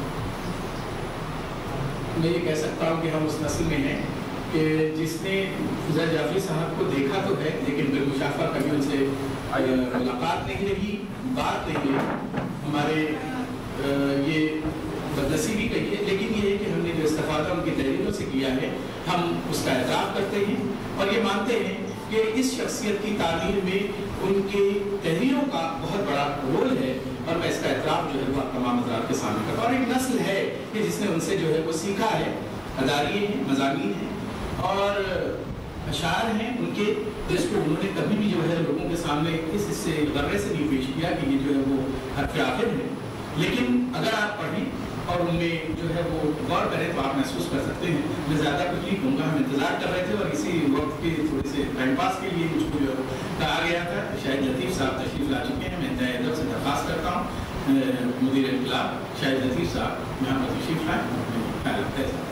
[SPEAKER 4] मैं ये कह सकता हूँ कि हम उस नस्ल में हैं कि जिसने फ़ज़ल जाफ़री साहब को देखा तो है लेकिन बिलमुशाफ़ा कभी उनसे मुलाकात नहीं रही, बात नहीं रही। हमारे ये बदनसीबी कही है, लेकिन ये है कि हमने जो इस्तेफ़ादा उनकी तहरीरों से किया है हम उसका एतराफ़ करते हैं और ये मानते हैं कि इस शख्सियत की तामीर में उनकी तहरीरों का बहुत बड़ा रोल है और मैं इसका एतराफ़ जो है वो तमाम हज़रात के सामने करता हूँ। और एक नस्ल है कि जिसने उनसे जो है वो सीखा है, अदारिये हैं, मज़ामीन हैं और अशार हैं उनके, जिसको उन्होंने कभी भी जो है लोगों के सामने इस इससे गर्रे से नहीं पेश किया कि ये जो है वो हर्फ़ आखिर है। लेकिन अगर आप पढ़ें और उनमें जो है वो गौर करें तो आप महसूस कर सकते हैं। मैं ज़्यादा कुछ नहीं कहूँगा, हम इंतज़ार कर रहे थे और इसी वक्त के थोड़े से टाइम पास के लिए मुझको जो कहा गया था। शाहिद लतीफ़ साहब तशरीफ़ ला चुके हैं, मैं इंतहा अदब से दरख्वास्त करता हूँ मुदीर इनक़िलाब शाहिद लतीफ़ साहब यहाँ पर तशरीफ़ लाएँ।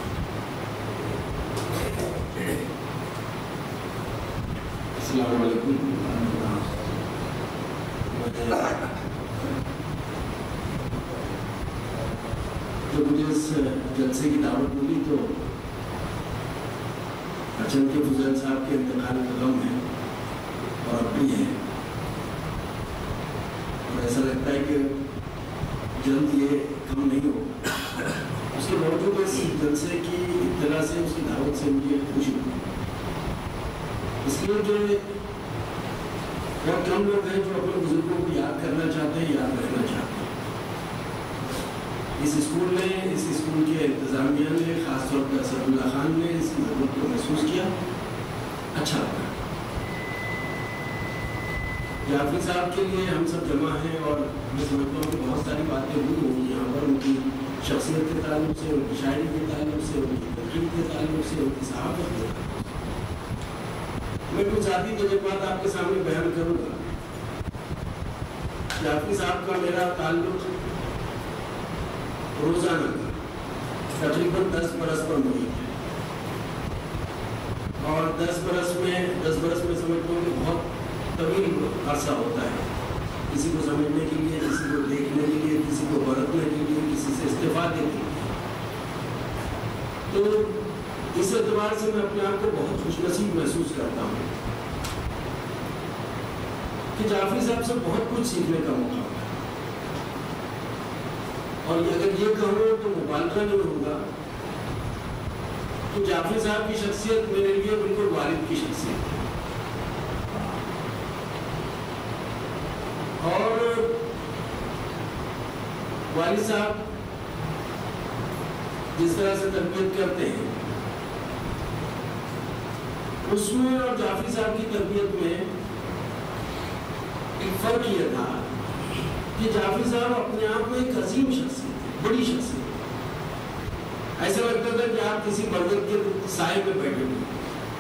[SPEAKER 7] अस्सलामु अलैकुम। जब मुझे इस जलसे की दावत मिली तो अचल के फजल साहब के इंतकाल का गम है और अब भी है और ऐसा लगता है कि जल्द ये कम नहीं हो। उसके बावजूद इस जलसे की इत्तला से, उसकी दावत से मुझे खुशी हुई। इसलिए जो बहुत कम लोग हैं जो अपने बुजुर्गों को याद करना चाहते हैं, याद रखना चाहते हैं। इस स्कूल ने, इस स्कूल के इंतज़ामिया ने, ख़ासतौर पर असदुल्ला खान ने इसकी ज़रूरत को महसूस किया, अच्छा लगा। जाफ़री साहब के लिए हम सब जमा हैं और मैं समझता हूँ कि बहुत सारी बातें हुई होंगी यहाँ पर उनकी शख्सियत के ताल्लुक से, उनकी शायरी के ताल्लुक से, उनकी तकरीर के ताल्लुक से, उनकी सहाफ़त के ताल्लुक से। میں کچھ ذاتی تجربات آپ کے سامنے بیان کروں گا۔ جعفری صاحب کا میرا تعلق روزانہ کا تقریباً دس برس پر محیط ہے، اور دس برس میں دس برس میں سمجھتا ہوں کہ بہت طویل عرصہ ہوتا ہے کسی کو سمجھنے کے لیے، کسی کو دیکھنے کے لیے، کسی کو برتنے کے لیے، کسی سے استفادے کے لیے۔ تو اس اعتبار سے میں اپنے آپ کو بہت خوش نصیب محسوس کرتا ہوں کہ جعفری صاحب سے بہت کچھ سیکھنے کا موقع ہے، اور اگر یہ کہوں تو مبالغہ نہیں ہوگا کہ جعفری صاحب کی شخصیت میرے لیے بالکل والد کی شخصیت ہے، اور والد صاحب جس طرح سے تربیت کرتے ہیں اس میں اور جعفری صاحب کی تربیت میں ایک فرق یہ تھا کہ جعفری صاحب اپنے آپ میں ایک عظیم شخصیت ہے، بڑی شخصیت ہے۔ ایسا لگتا تھا کہ آپ کسی برگد کے سائے میں بیٹھے ہوئے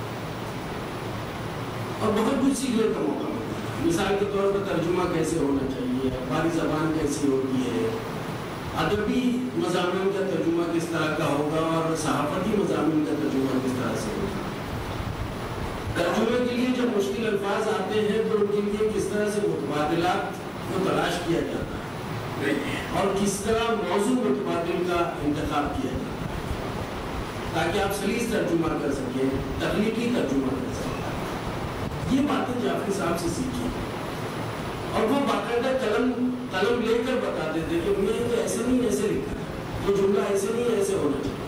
[SPEAKER 7] اور بہت کچھ سیکھنے کا موقع ملتا ہے۔ مثال کے طور پر ترجمہ کیسے ہونا چاہیے، اخباری زبان کیسی ہوتی ہے، ادبی مضامین کا ترجمہ کس طرح کا ہوگا، اور صحافتی مضامین کا ترجمہ کس طرح سے ہوگا۔ ترجمے کے لیے جب مشکل الفاظ آتے ہیں تو ان کے لیے کس طرح سے متبادلات کو تلاش کیا جاتا ہے، اور کس طرح موضوع متبادل کا انتخاب کیا جاتا ہے تاکہ آپ سلیس ترجمہ کر سکیں، تخلیقی ترجمہ کر سکیں۔ یہ باتیں جعفری صاحب سے سیکھی، اور وہ باقاعدہ قلم قلم لے کر بتاتے تھے کہ میں تو ایسے نہیں ایسے لکھا ہے، یہ جملہ ایسے نہیں ایسے ہونا چاہیے۔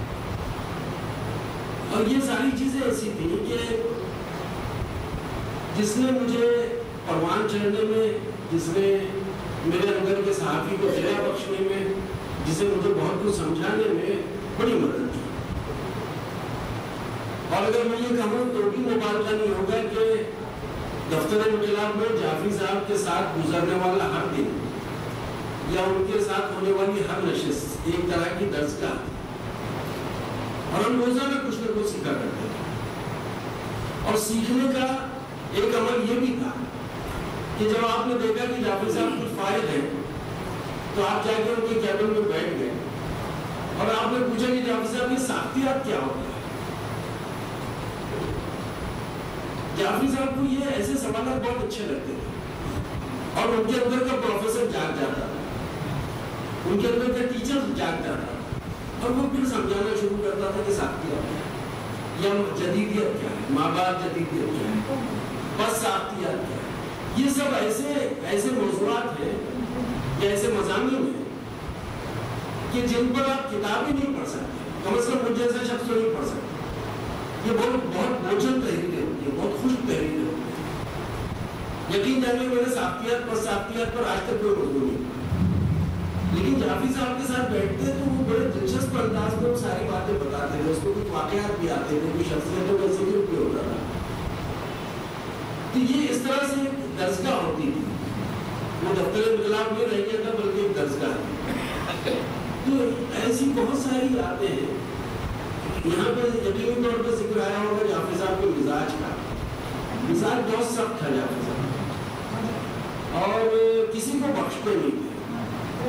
[SPEAKER 7] اور یہ ساری چیزیں ایسی تھیں کہ جس نے مجھے پروان چڑھنے میں، جس نے میرے اندر کے صحافی کو جگہ بخشنے میں، جسے مجھے بہت کچھ سمجھانے میں بڑی مدد کی۔ اور اگر میں یہ کہوں تو بھی مبالغہ نہیں ہوگا کہ دفتر انقلاب میں جعفری صاحب کے ساتھ گزرنے والا ہر دن یا ان کے ساتھ ہونے والی ہر نشست ایک طرح کی درسگاہ، اور ہم روزانہ کچھ نہ کچھ سیکھا کرتے تھے۔ اور سیکھنے کا ایک عمل یہ بھی تھا کہ جب آپ نے دیکھا کہ جعفری صاحب کچھ فائد ہیں تو آپ جا کے ان کے کیبن میں بیٹھ گئے اور آپ نے پوچھا کہ جعفری صاحب یہ ساختیات کیا ہوتا ہے۔ جعفری صاحب کو یہ ایسے سوالات بہت اچھے لگتے تھے، اور ان کے اندر کا پروفیسر جاگ جاتا تھا، ان کے اندر کا ٹیچر جاگ جاتا تھا، اور وہ پھر سمجھانا شروع کرتا تھا کہ ساختیات کیا ہے، یا جدیدیت کیا ہے، ماں باپ جدیدیت کیا ہے، بس ساختیات کیا ہے۔ یہ سب ایسے ایسے موضوعات ہیں یا ایسے مضامین ہیں کہ جن پر آپ کتابیں نہیں پڑھ سکتے، کم از کم مجھ جیسا شخص تو نہیں پڑھ سکتے۔ یہ بہت بہت بوجھل تحریریں ہوتی ہیں، بہت خشک تحریریں ہوتی ہیں۔ یقین جانیے میرے ساختیات پر ساختیات پر آج تک کوئی موضوع نہیں، لیکن جعفری صاحب کے ساتھ بیٹھتے تو وہ بڑے دلچسپ انداز میں وہ ساری باتیں بتاتے تھے، اس کو کچھ واقعات بھی آتے تھے، کچھ شخصیتوں کا ذکر بھی ہوتا تھا۔ تو یہ اس طرح سے ایک درسگاہ ہوتی تھی، وہ دفتر انقلاب میں رہ گیا تھا بلکہ ایک درسگاہ تھی۔ تو ایسی بہت ساری باتیں ہیں۔ یہاں پہ یقینی طور پہ ذکر آیا ہوگا جعفری صاحب کے مزاج کا۔ مزاج بہت سخت تھا جعفری صاحب، اور کسی کو بخشتے نہیں تھے۔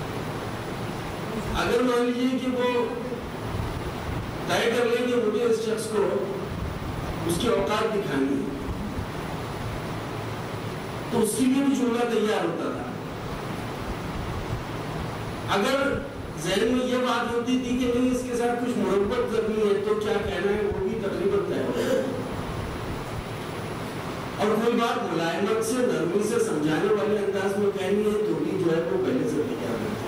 [SPEAKER 7] اگر مان لیجیے کہ وہ طے کر لیں کہ مجھے اس شخص کو اس کی اوقات دکھانی ہے تو اس کے لیے بھی جملہ تیار ہوتا تھا۔ اگر ذہن میں یہ بات ہوتی تھی کہ نہیں اس کے ساتھ کچھ محبت کرنی ہے تو کیا کہنا ہے وہ بھی تقریباً طے ہوتا ہے، اور کوئی بات ملائمت سے نرمی سے سمجھانے والے انداز میں کہنی ہے تو بھی جو ہے وہ پہلے سے تیار ہوتا ہے۔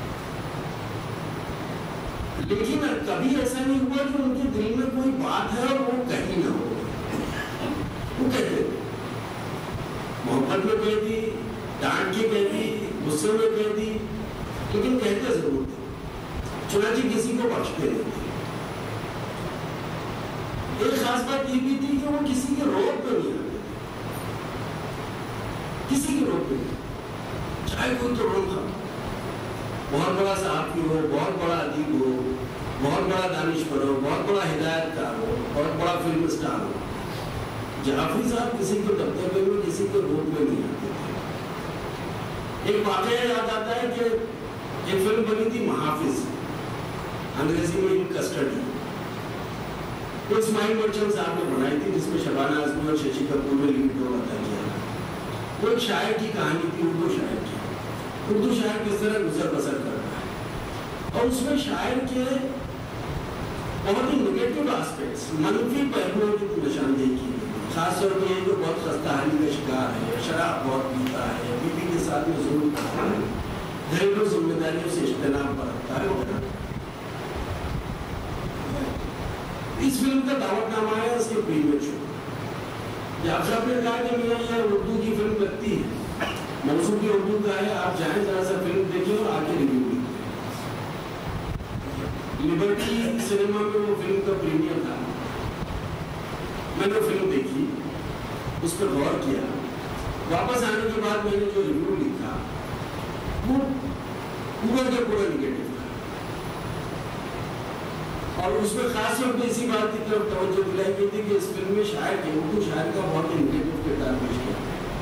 [SPEAKER 7] لیکن کبھی ایسا نہیں ہوا کہ ان کے دل میں کوئی بات ہے اور وہ کہیں نہ ہو، وہ کہتے تھے، محبت میں کہہ دی، ڈانٹ کے کہہ دی، غصے میں کہہ دی، لیکن کہتے ضرور تھے۔ چنانچہ کسی کو بخشتے نہیں تھے۔ ایک خاص بات یہ بھی تھی کہ وہ کسی کے روپ پہ نہیں آتے تھے، کسی کے روپ پہ نہیں، چاہے کوئی تو روپ تھا، بہت بڑا صحافی ہو، بہت بڑا ادیب ہو، بہت بڑا دانشور ہو، بہت بڑا ہدایت کار ہو، بہت بڑا فلم اسٹار ہو، जाफरी साहब किसी को दफ्तर में किसी को रोक में नहीं आते थे। एक वाकया याद आता है कि एक फिल्म बनी थी महाफिज, अंग्रेजी में इन कस्टडी, तो इस्माइल मर्चेंट साहब ने बनाई थी, जिसमें शबाना आजमी और शशि कपूर ने लीड रोल अदा किया। वो एक शायर की कहानी थी, उर्दू शायर की, उर्दू शायर किस तरह गुजर बसर करता है, और उसमें शायर के बहुत ही नेगेटिव एस्पेक्ट्स, मनफी पहलुओं की निशानदेही की, खासतौर पर ये जो बहुत खस्ताहाली का शिकार है, शराब बहुत पीता है, बीवी के साथ में जुल्म करता है, घरेलू जिम्मेदारियों से इज्तनाब बरतता है वगैरह। इस फिल्म का दावतनामा है इसके प्रीमियर शो। जब साहब ने कहा कि मैं ये उर्दू की फिल्म लगती है, मौसू की उर्दू का है, आप जाएं जरा सा फिल्म देखिए और आके रिव्यू लिखें। लिबर्टी सिनेमा में वो फिल्म का प्रीमियर था, मैंने वो फिल्म देखी, उस पर गौर किया, वापस आने के बाद मैंने जो रिव्यू लिखा वो पूरा का पूरा निगेटिव था, और उसमें खास तौर पर इसी बात की तरफ तवज्जो दिलाई गई थी कि इस फिल्म में शायर के उर्दू शायर का बहुत ही निगेटिव किरदार पेश किया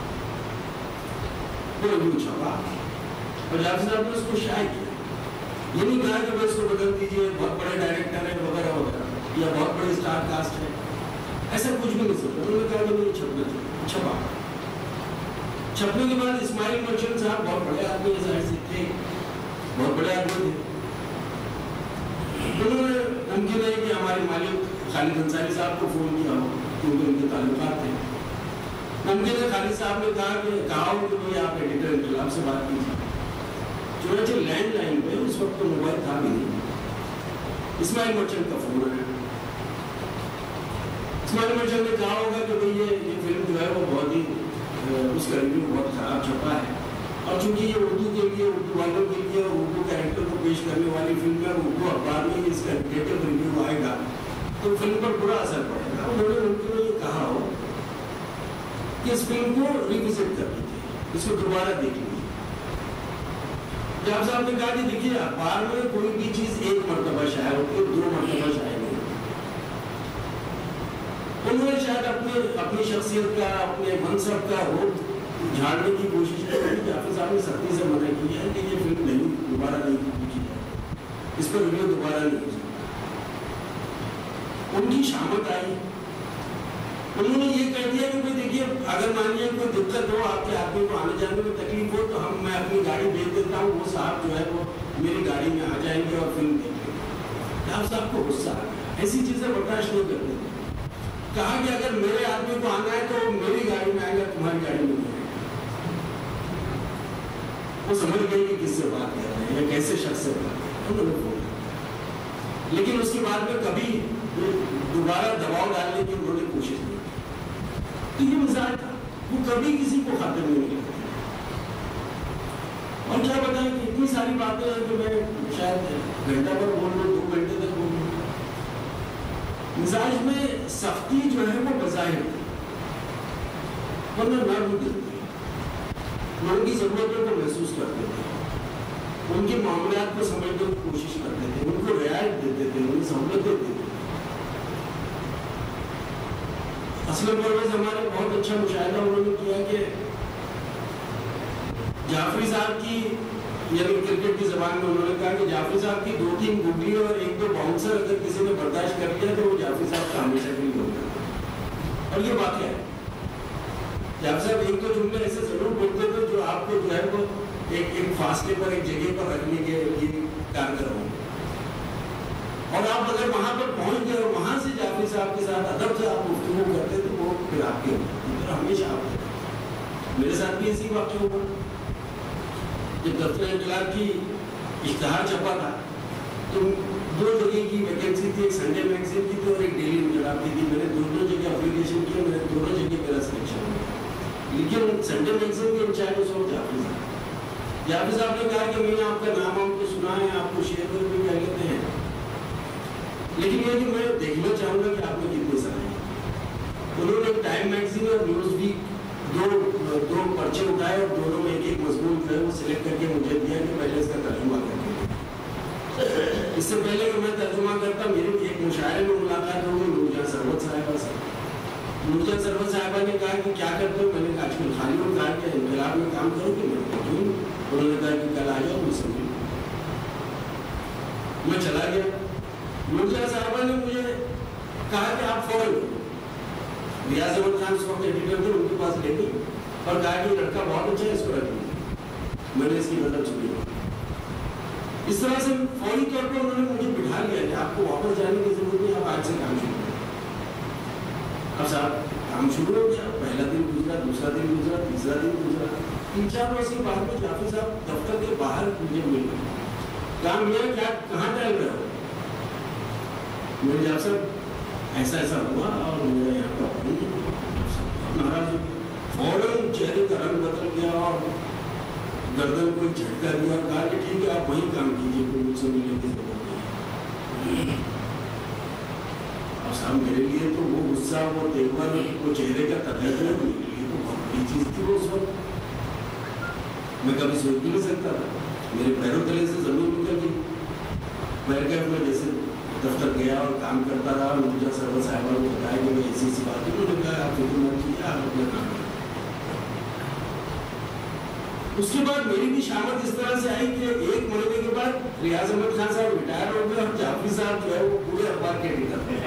[SPEAKER 7] वो रिव्यू छपा, और जाफरी साहब ने उसको शायर किया। ये नहीं कहा कि इसको बदल दीजिए, बहुत बड़े डायरेक्टर है वगैरह वगैरह, या बहुत बड़े स्टार कास्ट है, ऐसा कुछ भी नहीं सोचा। उन्होंने कहा कि नहीं छपना चाहिए, छपा। छपने के बाद इस्माइल मर्चेंट साहब बहुत बड़े आदमी जाहिर से थे, बहुत बड़े आदमी थे, उन्होंने मुमकिन है कि हमारे मालिक खालिद अंसारी साहब को फोन किया हो क्योंकि उनके ताल्लुकात थे, मुमकिन है खालिद साहब ने कहा कि कहा हो कि भाई आप एडिटर इनकलाब से बात कीजिए। चुनाचे लैंडलाइन पे उस वक्त तो मोबाइल था भी नहीं, इस्माइल मर्चेंट का फोन आया। इस्माइल मर्चेंट ने कहा होगा कि भाई ये ये फिल्म जो है वो बहुत ही उसका रिव्यू बहुत खराब छपा है, और चूंकि ये उर्दू के लिए, उर्दू वालों के लिए और उर्दू कैरेक्टर को पेश करने वाली फिल्म है, उर्दू अखबार में इसका नेगेटिव रिव्यू आएगा तो फिल्म पर बुरा असर पड़ेगा। उन्होंने मुमकिन ये कहा हो कि इस फिल्म को रिविजिट कर लीजिए, इसको दोबारा देख लीजिए। जब साहब ने कहा कि देखिए अखबार में कोई भी चीज एक मरतबा शाया होती है, दो मरतबा शाया नहीं होती। उन्होंने शायद अपने अपनी शख्सियत का, अपने मनसब का रूप झाड़ने की कोशिश की। जाफरी साहब ने सख्ती से मना की है कि ये फिल्म नहीं दोबारा नहीं की जाए, इस पर रिव्यू दोबारा नहीं हो सकता। उनकी शामत आई, उन्होंने ये कह दिया कि भाई देखिए अगर मान लीजिए कोई दिक्कत हो, आपके आदमी को आने जाने में तकलीफ हो, तो हम मैं अपनी गाड़ी भेज देता हूँ, वो साहब जो है वो मेरी गाड़ी में आ जाएंगे और फिल्म देखेंगे। जाफरी साहब को गुस्सा आ गया, ऐसी चीजें बर्दाश्त नहीं करते थे। कहा कि अगर मेरे आदमी को आना है तो मेरी गाड़ी में आएगा, तुम्हारी गाड़ी में नहीं आएगा। वो समझ गए कि किससे बात कर रहे हैं या कैसे शख्स से बात कर रहे हैं, लेकिन उसके बाद में कभी दोबारा दबाव डालने की उन्होंने कोशिश नहीं की। तो ये मिजाज था, वो कभी किसी को खातिर नहीं करते। और क्या बताएं कि इतनी सारी बातें हैं कि मैं शायद घंटा पर बोल लूँ, दो घंटे तक बोल लूँ। मिजाज में सख्ती जो है वो बज़ाहिर वरना नर्म दिल थे, लोगों की जरूरतों को महसूस करते थे, उनके मामलात को समझने की कोशिश करते थे, उनको रियायत देते थे, उन्हें सहूलतें देते थे। असलम परवेज हमारे बहुत अच्छा मुशाहिदा उन्होंने किया कि जाफरी साहब की, यानी क्रिकेट की जबान में उन्होंने कहा कि जाफरी साहब की दो तीन गुगली और एक दो बाउंसर अगर किसी ने बर्दाश्त कर लिया तो वो जाफरी साहब का हमेशा के लिए हो गया। और ये वाकया है, जाफरी साहब एक दो जुमले ऐसे जरूर बोलते थे जो आपको जो है वो एक एक फासले पर, एक जगह पर रखने के लिए कारगर होंगे। और आप अगर वहां पर पहुंच गए और वहां से जाफरी साहब के साथ अदब से आप गुफ्तगू करते तो वो फिर आपके फिर हमेशा आप मेरे साथ भी ऐसी वाक्य हुआ। जब दफ्तर इनकलाब की इश्तहार छपा था तो दो जगह की वैकेंसी थी, एक संडे मैगजीन की थी और एक डेली इनकलाब की थी। मैंने दोनों जगह एप्लीकेशन किया, मैंने दोनों जगह मेरा सिलेक्शन हुआ, लेकिन संडे मैगजीन के इंचार्ज उस वक्त जाफरी साहब जाफरी साहब ने कहा कि मैंने आपका नाम हमको सुना है, आपको शेयर कर भी क्या कहते हैं, लेकिन ये कि मैं देखना चाहूँगा कि आपने कितने सारे हैं। उन्होंने टाइम मैगजीन और न्यूज़ वीक दो दो पर्चे उठाए और दोनों में एक एक मजमून जो है वो सिलेक्ट करके मुझे दिया कि पहले इसका तर्जुमा करके। इससे पहले कि मैं तर्जुमा करता, मेरी एक मुशायरे में मुलाकात हो गई नूरजहां सरवत साहिबा से। मुर्जा सरवर साहबा ने कहा कि क्या करते हो, मैंने कहा आजकल खाली हो, कहा कि इनकलाब में काम करोगे, मैंने कहा क्यों, उन्होंने कहा कि कल आ जाओ, मैं समझी मैं चला गया। मुर्जा साहबा ने मुझे कहा कि आप फौरन रियाज अहमद खान उस वक्त एडिटर थे, उनके पास ले गई और कहा कि लड़का बहुत अच्छा है, इसको रख लीजिए। मैंने इसकी गजल सुनी। इस तरह से फौरी तौर पर उन्होंने मुझे बिठा लिया कि आपको वापस जाने की जरूरत नहीं, आप आज से काम शुरू करें। अब साहब काम शुरू हो गया, पहला दिन गुजरा, दूसरा दिन गुजरा, तीसरा दिन गुजरा। तीन चार वर्ष के बाद में जाफी साहब दफ्तर के बाहर मुझे मिल गए, काम मिला क्या, कहाँ टहल रहे हो? मेरे जाफी साहब ऐसा ऐसा हुआ और मेरा यहाँ पर महाराज फौरन चेहरे का रंग बदल गया और गर्दन को झटका दिया और कहा कि ठीक है आप वहीं काम कीजिए, कोई मुझसे मिलने की जरूरत नहीं। और साहब मेरे लिए तो वो गुस्सा, वो तेवर, वो चेहरे का तकलीफ मेरे लिए तो बहुत बड़ी चीज थी वो उस वक्त। मैं कभी सोच भी नहीं सकता था, मेरे पैरों तले से जमीन निकल गई। बैठ गया, मैं जैसे दफ्तर गया और काम करता रहा। मुर्जा सरवर साहबा ने बताया कि मैं ऐसी ऐसी बात है, उन्होंने कहा आप फिक्र मत कीजिए, आप अपना काम करें। उसके बाद मेरी भी शामत इस तरह से आई कि एक महीने के बाद रियाज अहमद खान साहब रिटायर हो गए और जाफी साहब जो है वो पूरे अखबार के एडिटर थे।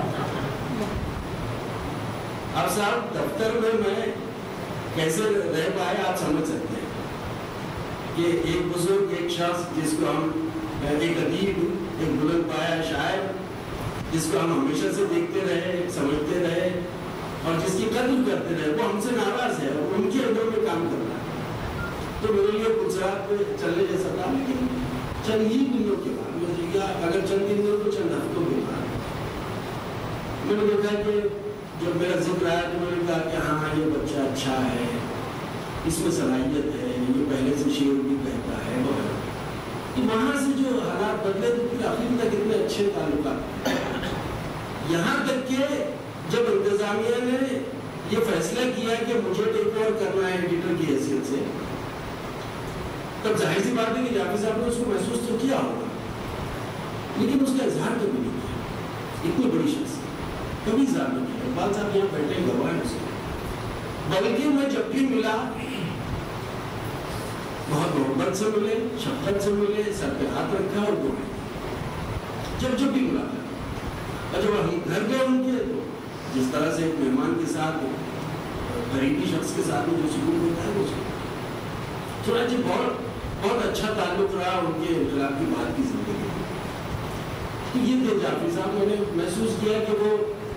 [SPEAKER 7] अब साहब दफ्तर में मैं कैसे रह पाए आप समझ सकते हैं कि एक बुजुर्ग, एक शख्स जिसको हम, एक अदीब, एक बुलंद पाया शायर, जिसको हम हमेशा से देखते रहे, समझते रहे और जिसकी कदर करते रहे, वो हमसे नाराज है और उनके अंदर में काम कर रहा है। तो मेरे लिए गुजरात में चलने जैसा था, लेकिन चंद ही दिनों के बाद मुझे या अगर चंद दिनों तो चंद हफ्तों के बाद मैंने देखा कि जब मेरा जिक्र आया तो मैंने कहा कि हाँ ये बच्चा अच्छा है, इसमें सलाहियत है, ये पहले से शेर भी कहता है वगैरह। तो वहाँ से जो हालात बदले तो फिर आखिर तक इतने अच्छे ताल्लुकात, यहाँ तक कि जब इंतजामिया ने ये फैसला किया कि मुझे टेक ओवर करना है एडिटर की हैसियत से, तब जाहिर सी बात है कि जाफी साहब ने उसको महसूस तो किया होगा, लेकिन उसका इजहार कभी नहीं किया। इतनी बड़ी शख्सियत कभी इजहार नहीं किया। इकबाल साहब यहाँ बैठे गवाह हैं उसके। बल्कि मैं जब भी मिला बहुत मोहब्बत से मिले, शफकत से मिले, सर पे हाथ रखा और बोले जब जब भी मिला। और जब हम घर गए उनके तो जिस तरह से एक मेहमान के साथ, गरीबी शख्स के साथ में जो सुकून होता है वो थोड़ा जी बहुत बहुत अच्छा ताल्लुक रहा उनके इनकलाब की बात की जिंदगी। तो ये थे जाफी साहब। मैंने महसूस किया कि वो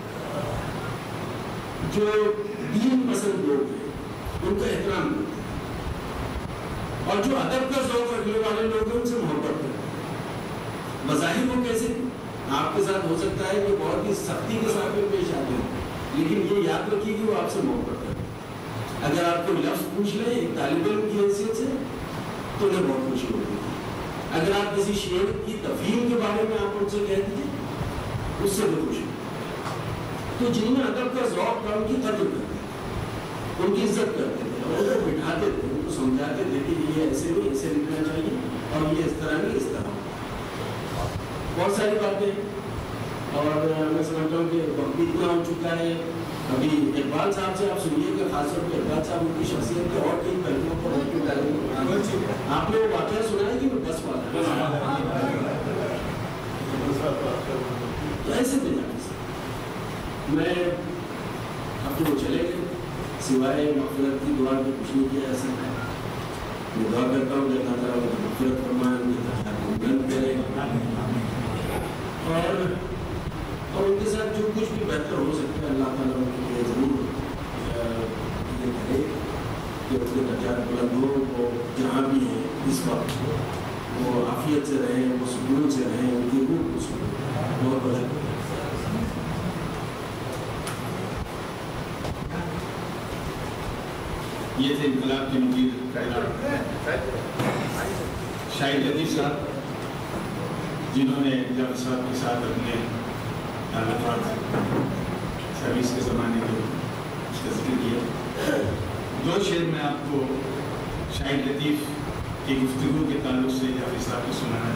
[SPEAKER 7] जो दीन पसंद लोग हैं उनका एहतराम करते हैं और जो अदब का शौक रखने वाले लोग हैं उनसे मोहब्बत करते हैं। मज़ाहिर वो कैसे आपके साथ हो सकता है कि बहुत ही सख्ती के साथ में पेश आते हैं, लेकिन ये याद रखिए कि वो आपसे मोहब्बत करते हैं। अगर आप कोई लफ्ज़ पूछ लें एक तालिब इल्म की हैसियत से तो उन्हें बहुत खुशी होती है। अगर आप किसी शेर की तफहीम के बारे में आप उनसे कह दीजिए उससे भी खुशी। तो जिनमें अदब का ज़ौक़ था उनकी कदर करते थे, उनकी इज्जत करते थे और उनको बिठाते थे, उनको समझाते थे कि ये ऐसे नहीं, ऐसे लिखना चाहिए और ये इस तरह नहीं, इस तरह। बहुत सारी बातें और मैं समझता हूँ कि वक्त भी इतना हो चुका है। अभी इकबाल साहब से आप सुनिएगा, खासतौर पर इकबाल साहब उनकी शख्सियत के और कई पहलुओं पर आपने वो वाक़या सुना है कि मैं बस वाला तो ऐसे थे जाने से मैं अब तो वो चले गए, सिवाय मग़फ़िरत की दुआ में कुछ नहीं किया ऐसा है। मैं दुआ करता हूँ कि अल्लाह ताला उनकी मग़फ़िरत फरमाए, बुलंद करे और और उनके साथ जो कुछ भी बेहतर हो सकता है अल्लाह ताला उनके लिए ज़रूर ये करे कि उनके दर्जात बुलंद हो। वो जहाँ भी हैं इस वक्त वो आफियत से रहें, वो सुकून से रहें, उनकी रूह को सुकून बहुत बहुत।
[SPEAKER 6] ये थे इनकलाब के मुदीर शाहिद लतीफ़ साहब, जिन्होंने जाफी साहब के साथ अपने ताल्लुकात सर्विस के ज़माने के उसका जिक्र किया। दो शेर मैं आपको शाहिद लतीफ़ की गुफ्तगू के ताल्लुक से जाफी साहब को सुनाना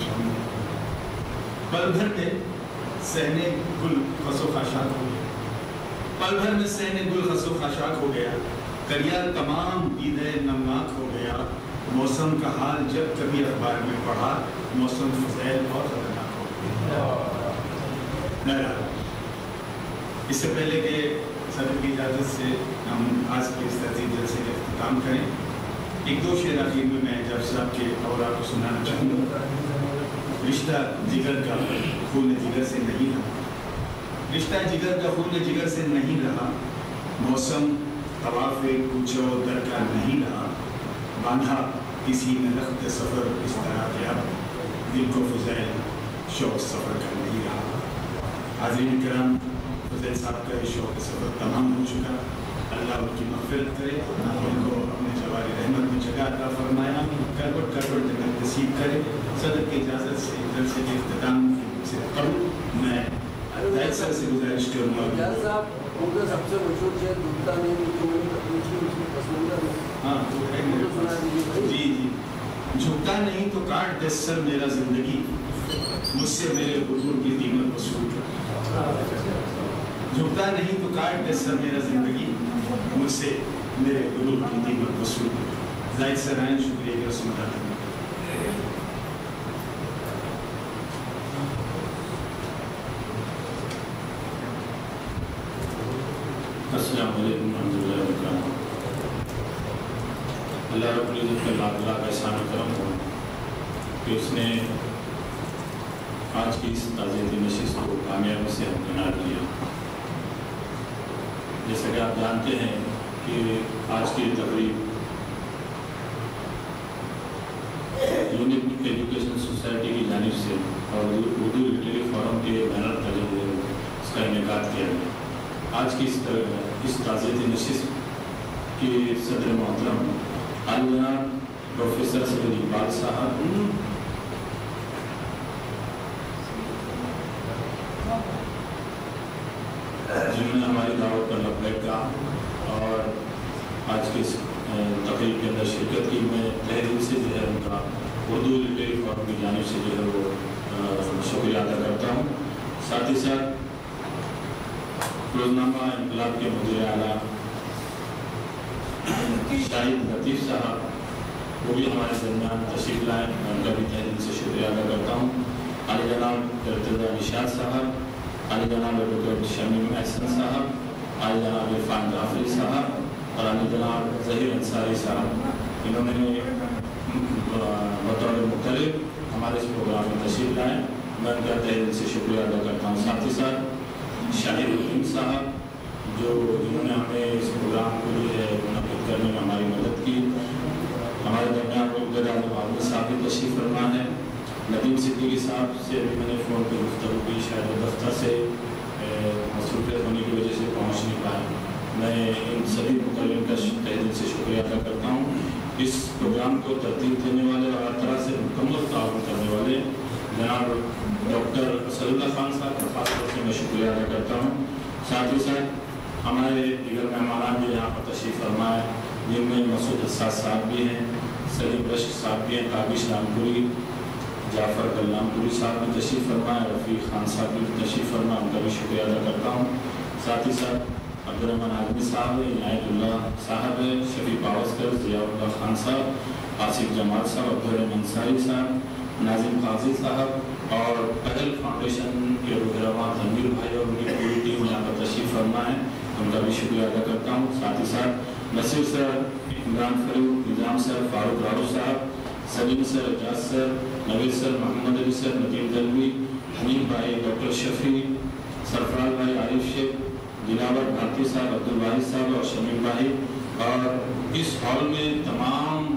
[SPEAKER 6] चाहूँगा। पल भर में सहने गुल खसो खाशात हो गया, پل بھر میں سین گل خس و خاشاک ہو گیا، دریا تمام دیدے نمناک ہو گیا، موسم کا حال جب کبھی اخبار میں پڑھا، موسم فضیل اور خطرناک ہو گیا۔ اس سے پہلے کہ صدر کی اجازت سے ہم آج کے اس تہذیب جلسے کا اختتام کریں، ایک دو شعر آخر میں میں جب صاحب کے اور آپ کو سنانا چاہوں گا۔ رشتہ جگر کا خون جگر سے نہیں رہا، رشتہ جگر کا خون جگر سے نہیں رہا، موسم طواف کوچہ و در کا نہیں رہا، باندھا کسی نے رخت سفر اس طرح کیا، دل کو فضیل شوق سفر کا نہیں رہا۔ حاضرین کرام، فضیل صاحب کا یہ شوق سفر تمام ہو چکا، اللہ ان کی مغفرت کرے، ان کو اپنے جواری رحمت میں جگہ عطا فرمایا، کروٹ کروٹ جنت نصیب کرے۔ صدر کی اجازت سے جلسے کے اختتام سے قبل میں زاہد صاحب سے گزارش کروں گا۔
[SPEAKER 7] سب سے مشہور شعر ڈوبتا نہیں،
[SPEAKER 6] ہاں جی جی جھکتا نہیں تو کاٹ دے سر میرا زندگی، مجھ سے میرے حضور کی قیمت وصول کر۔ جھکتا نہیں تو کاٹ دے سر میرا زندگی، مجھ سے میرے حضور کی قیمت وصول کر۔ زاہد سرائن شکریہ کی رسم ادا کرنا۔
[SPEAKER 2] السلام علیکم ورحمۃ اللہ وبرکاتہ۔ اللہ رب العزت کا لاکھ لاکھ احسان و کرم ہو کہ اس نے آج کی اس تعزیتی نشست کو کامیابی سے ہمکنار کیا۔ جیسا کہ آپ جانتے ہیں کہ آج کی تقریب یونک ایجوکیشن سوسائٹی کی جانب سے اور اردو لٹریری فورم کے بینر تلے ہوئے اس کا انعقاد کیا گیا۔ آج کی اس اس تعزیتی نشست کی صدر محترم عالی جناب پروفیسر سید اقبال صاحب، جنہوں نے ہماری دعوت پر لبیک کہا اور آج کی اس تقریب کے اندر شرکت کی، میں تہہ دل سے جو ہے ان کا اردو لٹریری فورم کی جانب سے جو ہے وہ شکریہ ادا کرتا ہوں۔ ساتھ ہی ساتھ روزنامہ انقلاب کے مدیر اعلیٰ شاہد لطیف صاحب وہ بھی ہمارے درمیان تشریف لائے، میں ان کا بھی تہہ دل سے شکریہ ادا کرتا ہوں۔ عالی جناب ارتضیٰ نشاط صاحب، عالی جناب ڈاکٹر شمیم احسن صاحب، عالی جناب عرفان غافری صاحب اور عالی جناب ظہیر انصاری صاحب، انہوں نے بطور مختلف ہمارے اس پروگرام میں تشریف لائے، میں ان کا تہہ دل سے شکریہ ادا کرتا ہوں۔ ساتھ ہی ساتھ شاہد الدین صاحب جو جنہوں نے ہمیں اس پروگرام کو جو ہے منعقد کرنے میں ہماری مدد کی، ہمارے درمیان وزیر اعظم عامر صاحب بھی تشریف فرما ہے، ندیم صدیقی صاحب سے بھی میں نے فون پہ گفتگو کی، شاید وہ دفتر سے مصروفیت ہونے کی وجہ سے پہنچ نہیں پائے۔ میں ان سبھی مقررین کا تہہ دل سے شکریہ ادا کرتا ہوں۔ اس پروگرام کو ترتیب دینے والے اور ہر طرح سے مکمل تعاون کرنے والے جناب ڈاکٹر اسد اللہ خان صاحب کا خاص طور سے میں شکریہ ادا کرتا ہوں۔ ساتھ ہی ساتھ ہمارے دیگر مہمانان بھی یہاں پر تشریف فرمائے، جن میں مسعود حساس صاحب بھی ہیں، سلیم رشک صاحب بھی ہیں، کابش رامپوری، جعفر کلامپوری صاحب بھی تشریف فرمائے، رفیق خان صاحب بھی تشریف فرمائے، ان کا بھی شکریہ ادا کرتا ہوں۔ ساتھ ہی ساتھ عبدالرحمن آدمی صاحب ہیں، عنایت اللہ صاحب ہیں، شفیق پاوسکر، ضیاء اللہ خان صاحب، آصف جمال صاحب، عبدالرحمن انصاری صاحب، ناظم قاضی صاحب اور پہل فاؤنڈیشن کے رہنما تنویر بھائی اور ان کی پوری ٹیم یہاں پر تشریف فرما ہے، ان کا بھی شکریہ ادا کرتا ہوں۔ ساتھ ہی ساتھ نصیر سر، عمران فروغ، نظام سر، فاروق راؤ صاحب، سلیم سر، اجاز سر، نوید سر، محمد علی سر، ندیم دلوی، حمید بھائی، ڈاکٹر شفیع، سرفراز بھائی، عارف شیخ، دلاور بھارتی صاحب، عبدالواحد صاحب اور شمیم بھائی، اور اس ہال میں تمام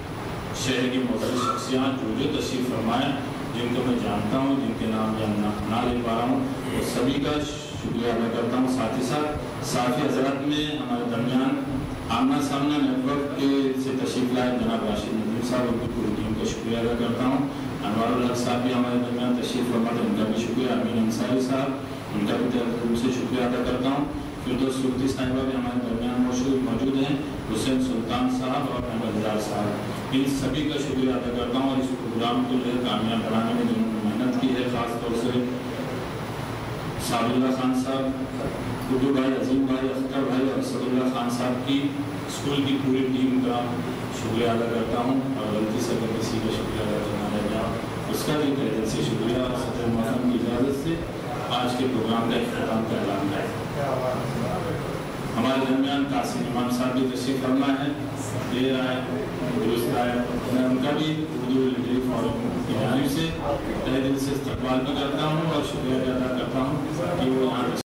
[SPEAKER 2] شہر کی معتبر شخصیات جو جو تشریف فرمائے، جن کو میں جانتا ہوں، جن کے نام جاننا نہ لے پا رہا ہوں، وہ سبھی کا شکریہ ادا کرتا ہوں۔ ساتھ ہی ساتھ صحافی حضرات میں ہمارے درمیان آمنا سامنا نیٹ ورک کے سے تشریف لائے جناب راشد ندیم صاحب، ان کی پوری ٹیم کا شکریہ ادا کرتا ہوں۔ انوار الحق صاحب بھی ہمارے درمیان تشریف فرما تھے، ان کا بھی شکریہ۔ امین انصاری صاحب، ان کا بھی دل سے شکریہ ادا کرتا ہوں۔ فردوس سلطی صاحبہ بھی ہمارے درمیان موجود ہیں، حسین سلطان صاحب اور احمد ہزار صاحب، ان سبھی کا شکریہ ادا کرتا ہوں۔ اور اس پروگرام کو جو ہے کامیاب بنانے میں جنہوں نے محنت کی ہے، خاص طور سے सादुल्ला खान साहब, गुड्डू भाई, अजीम भाई, अख्तर भाई और असदुल्ला खान साहब की, स्कूल की पूरी टीम का शुक्रिया अदा करता हूँ। और गलती से अगर किसी का शुक्रिया अदा करना रह गया उसका भी तहे दिल से शुक्रिया। और सदर मौसम की इजाज़त से आज के प्रोग्राम का इख्तिताम का ऐलान है। हमारे दरमियान कासिम इमाम साहब भी तशरीफ़ फरमा है, देर आए दुरुस्त आए, मैं उनका भी उर्दू लिटरेरी फोरम की जानिब से तहे दिल से इस्तकबाल भी करता हूँ और शुक्रिया अदा करता हूँ कि वो यहाँ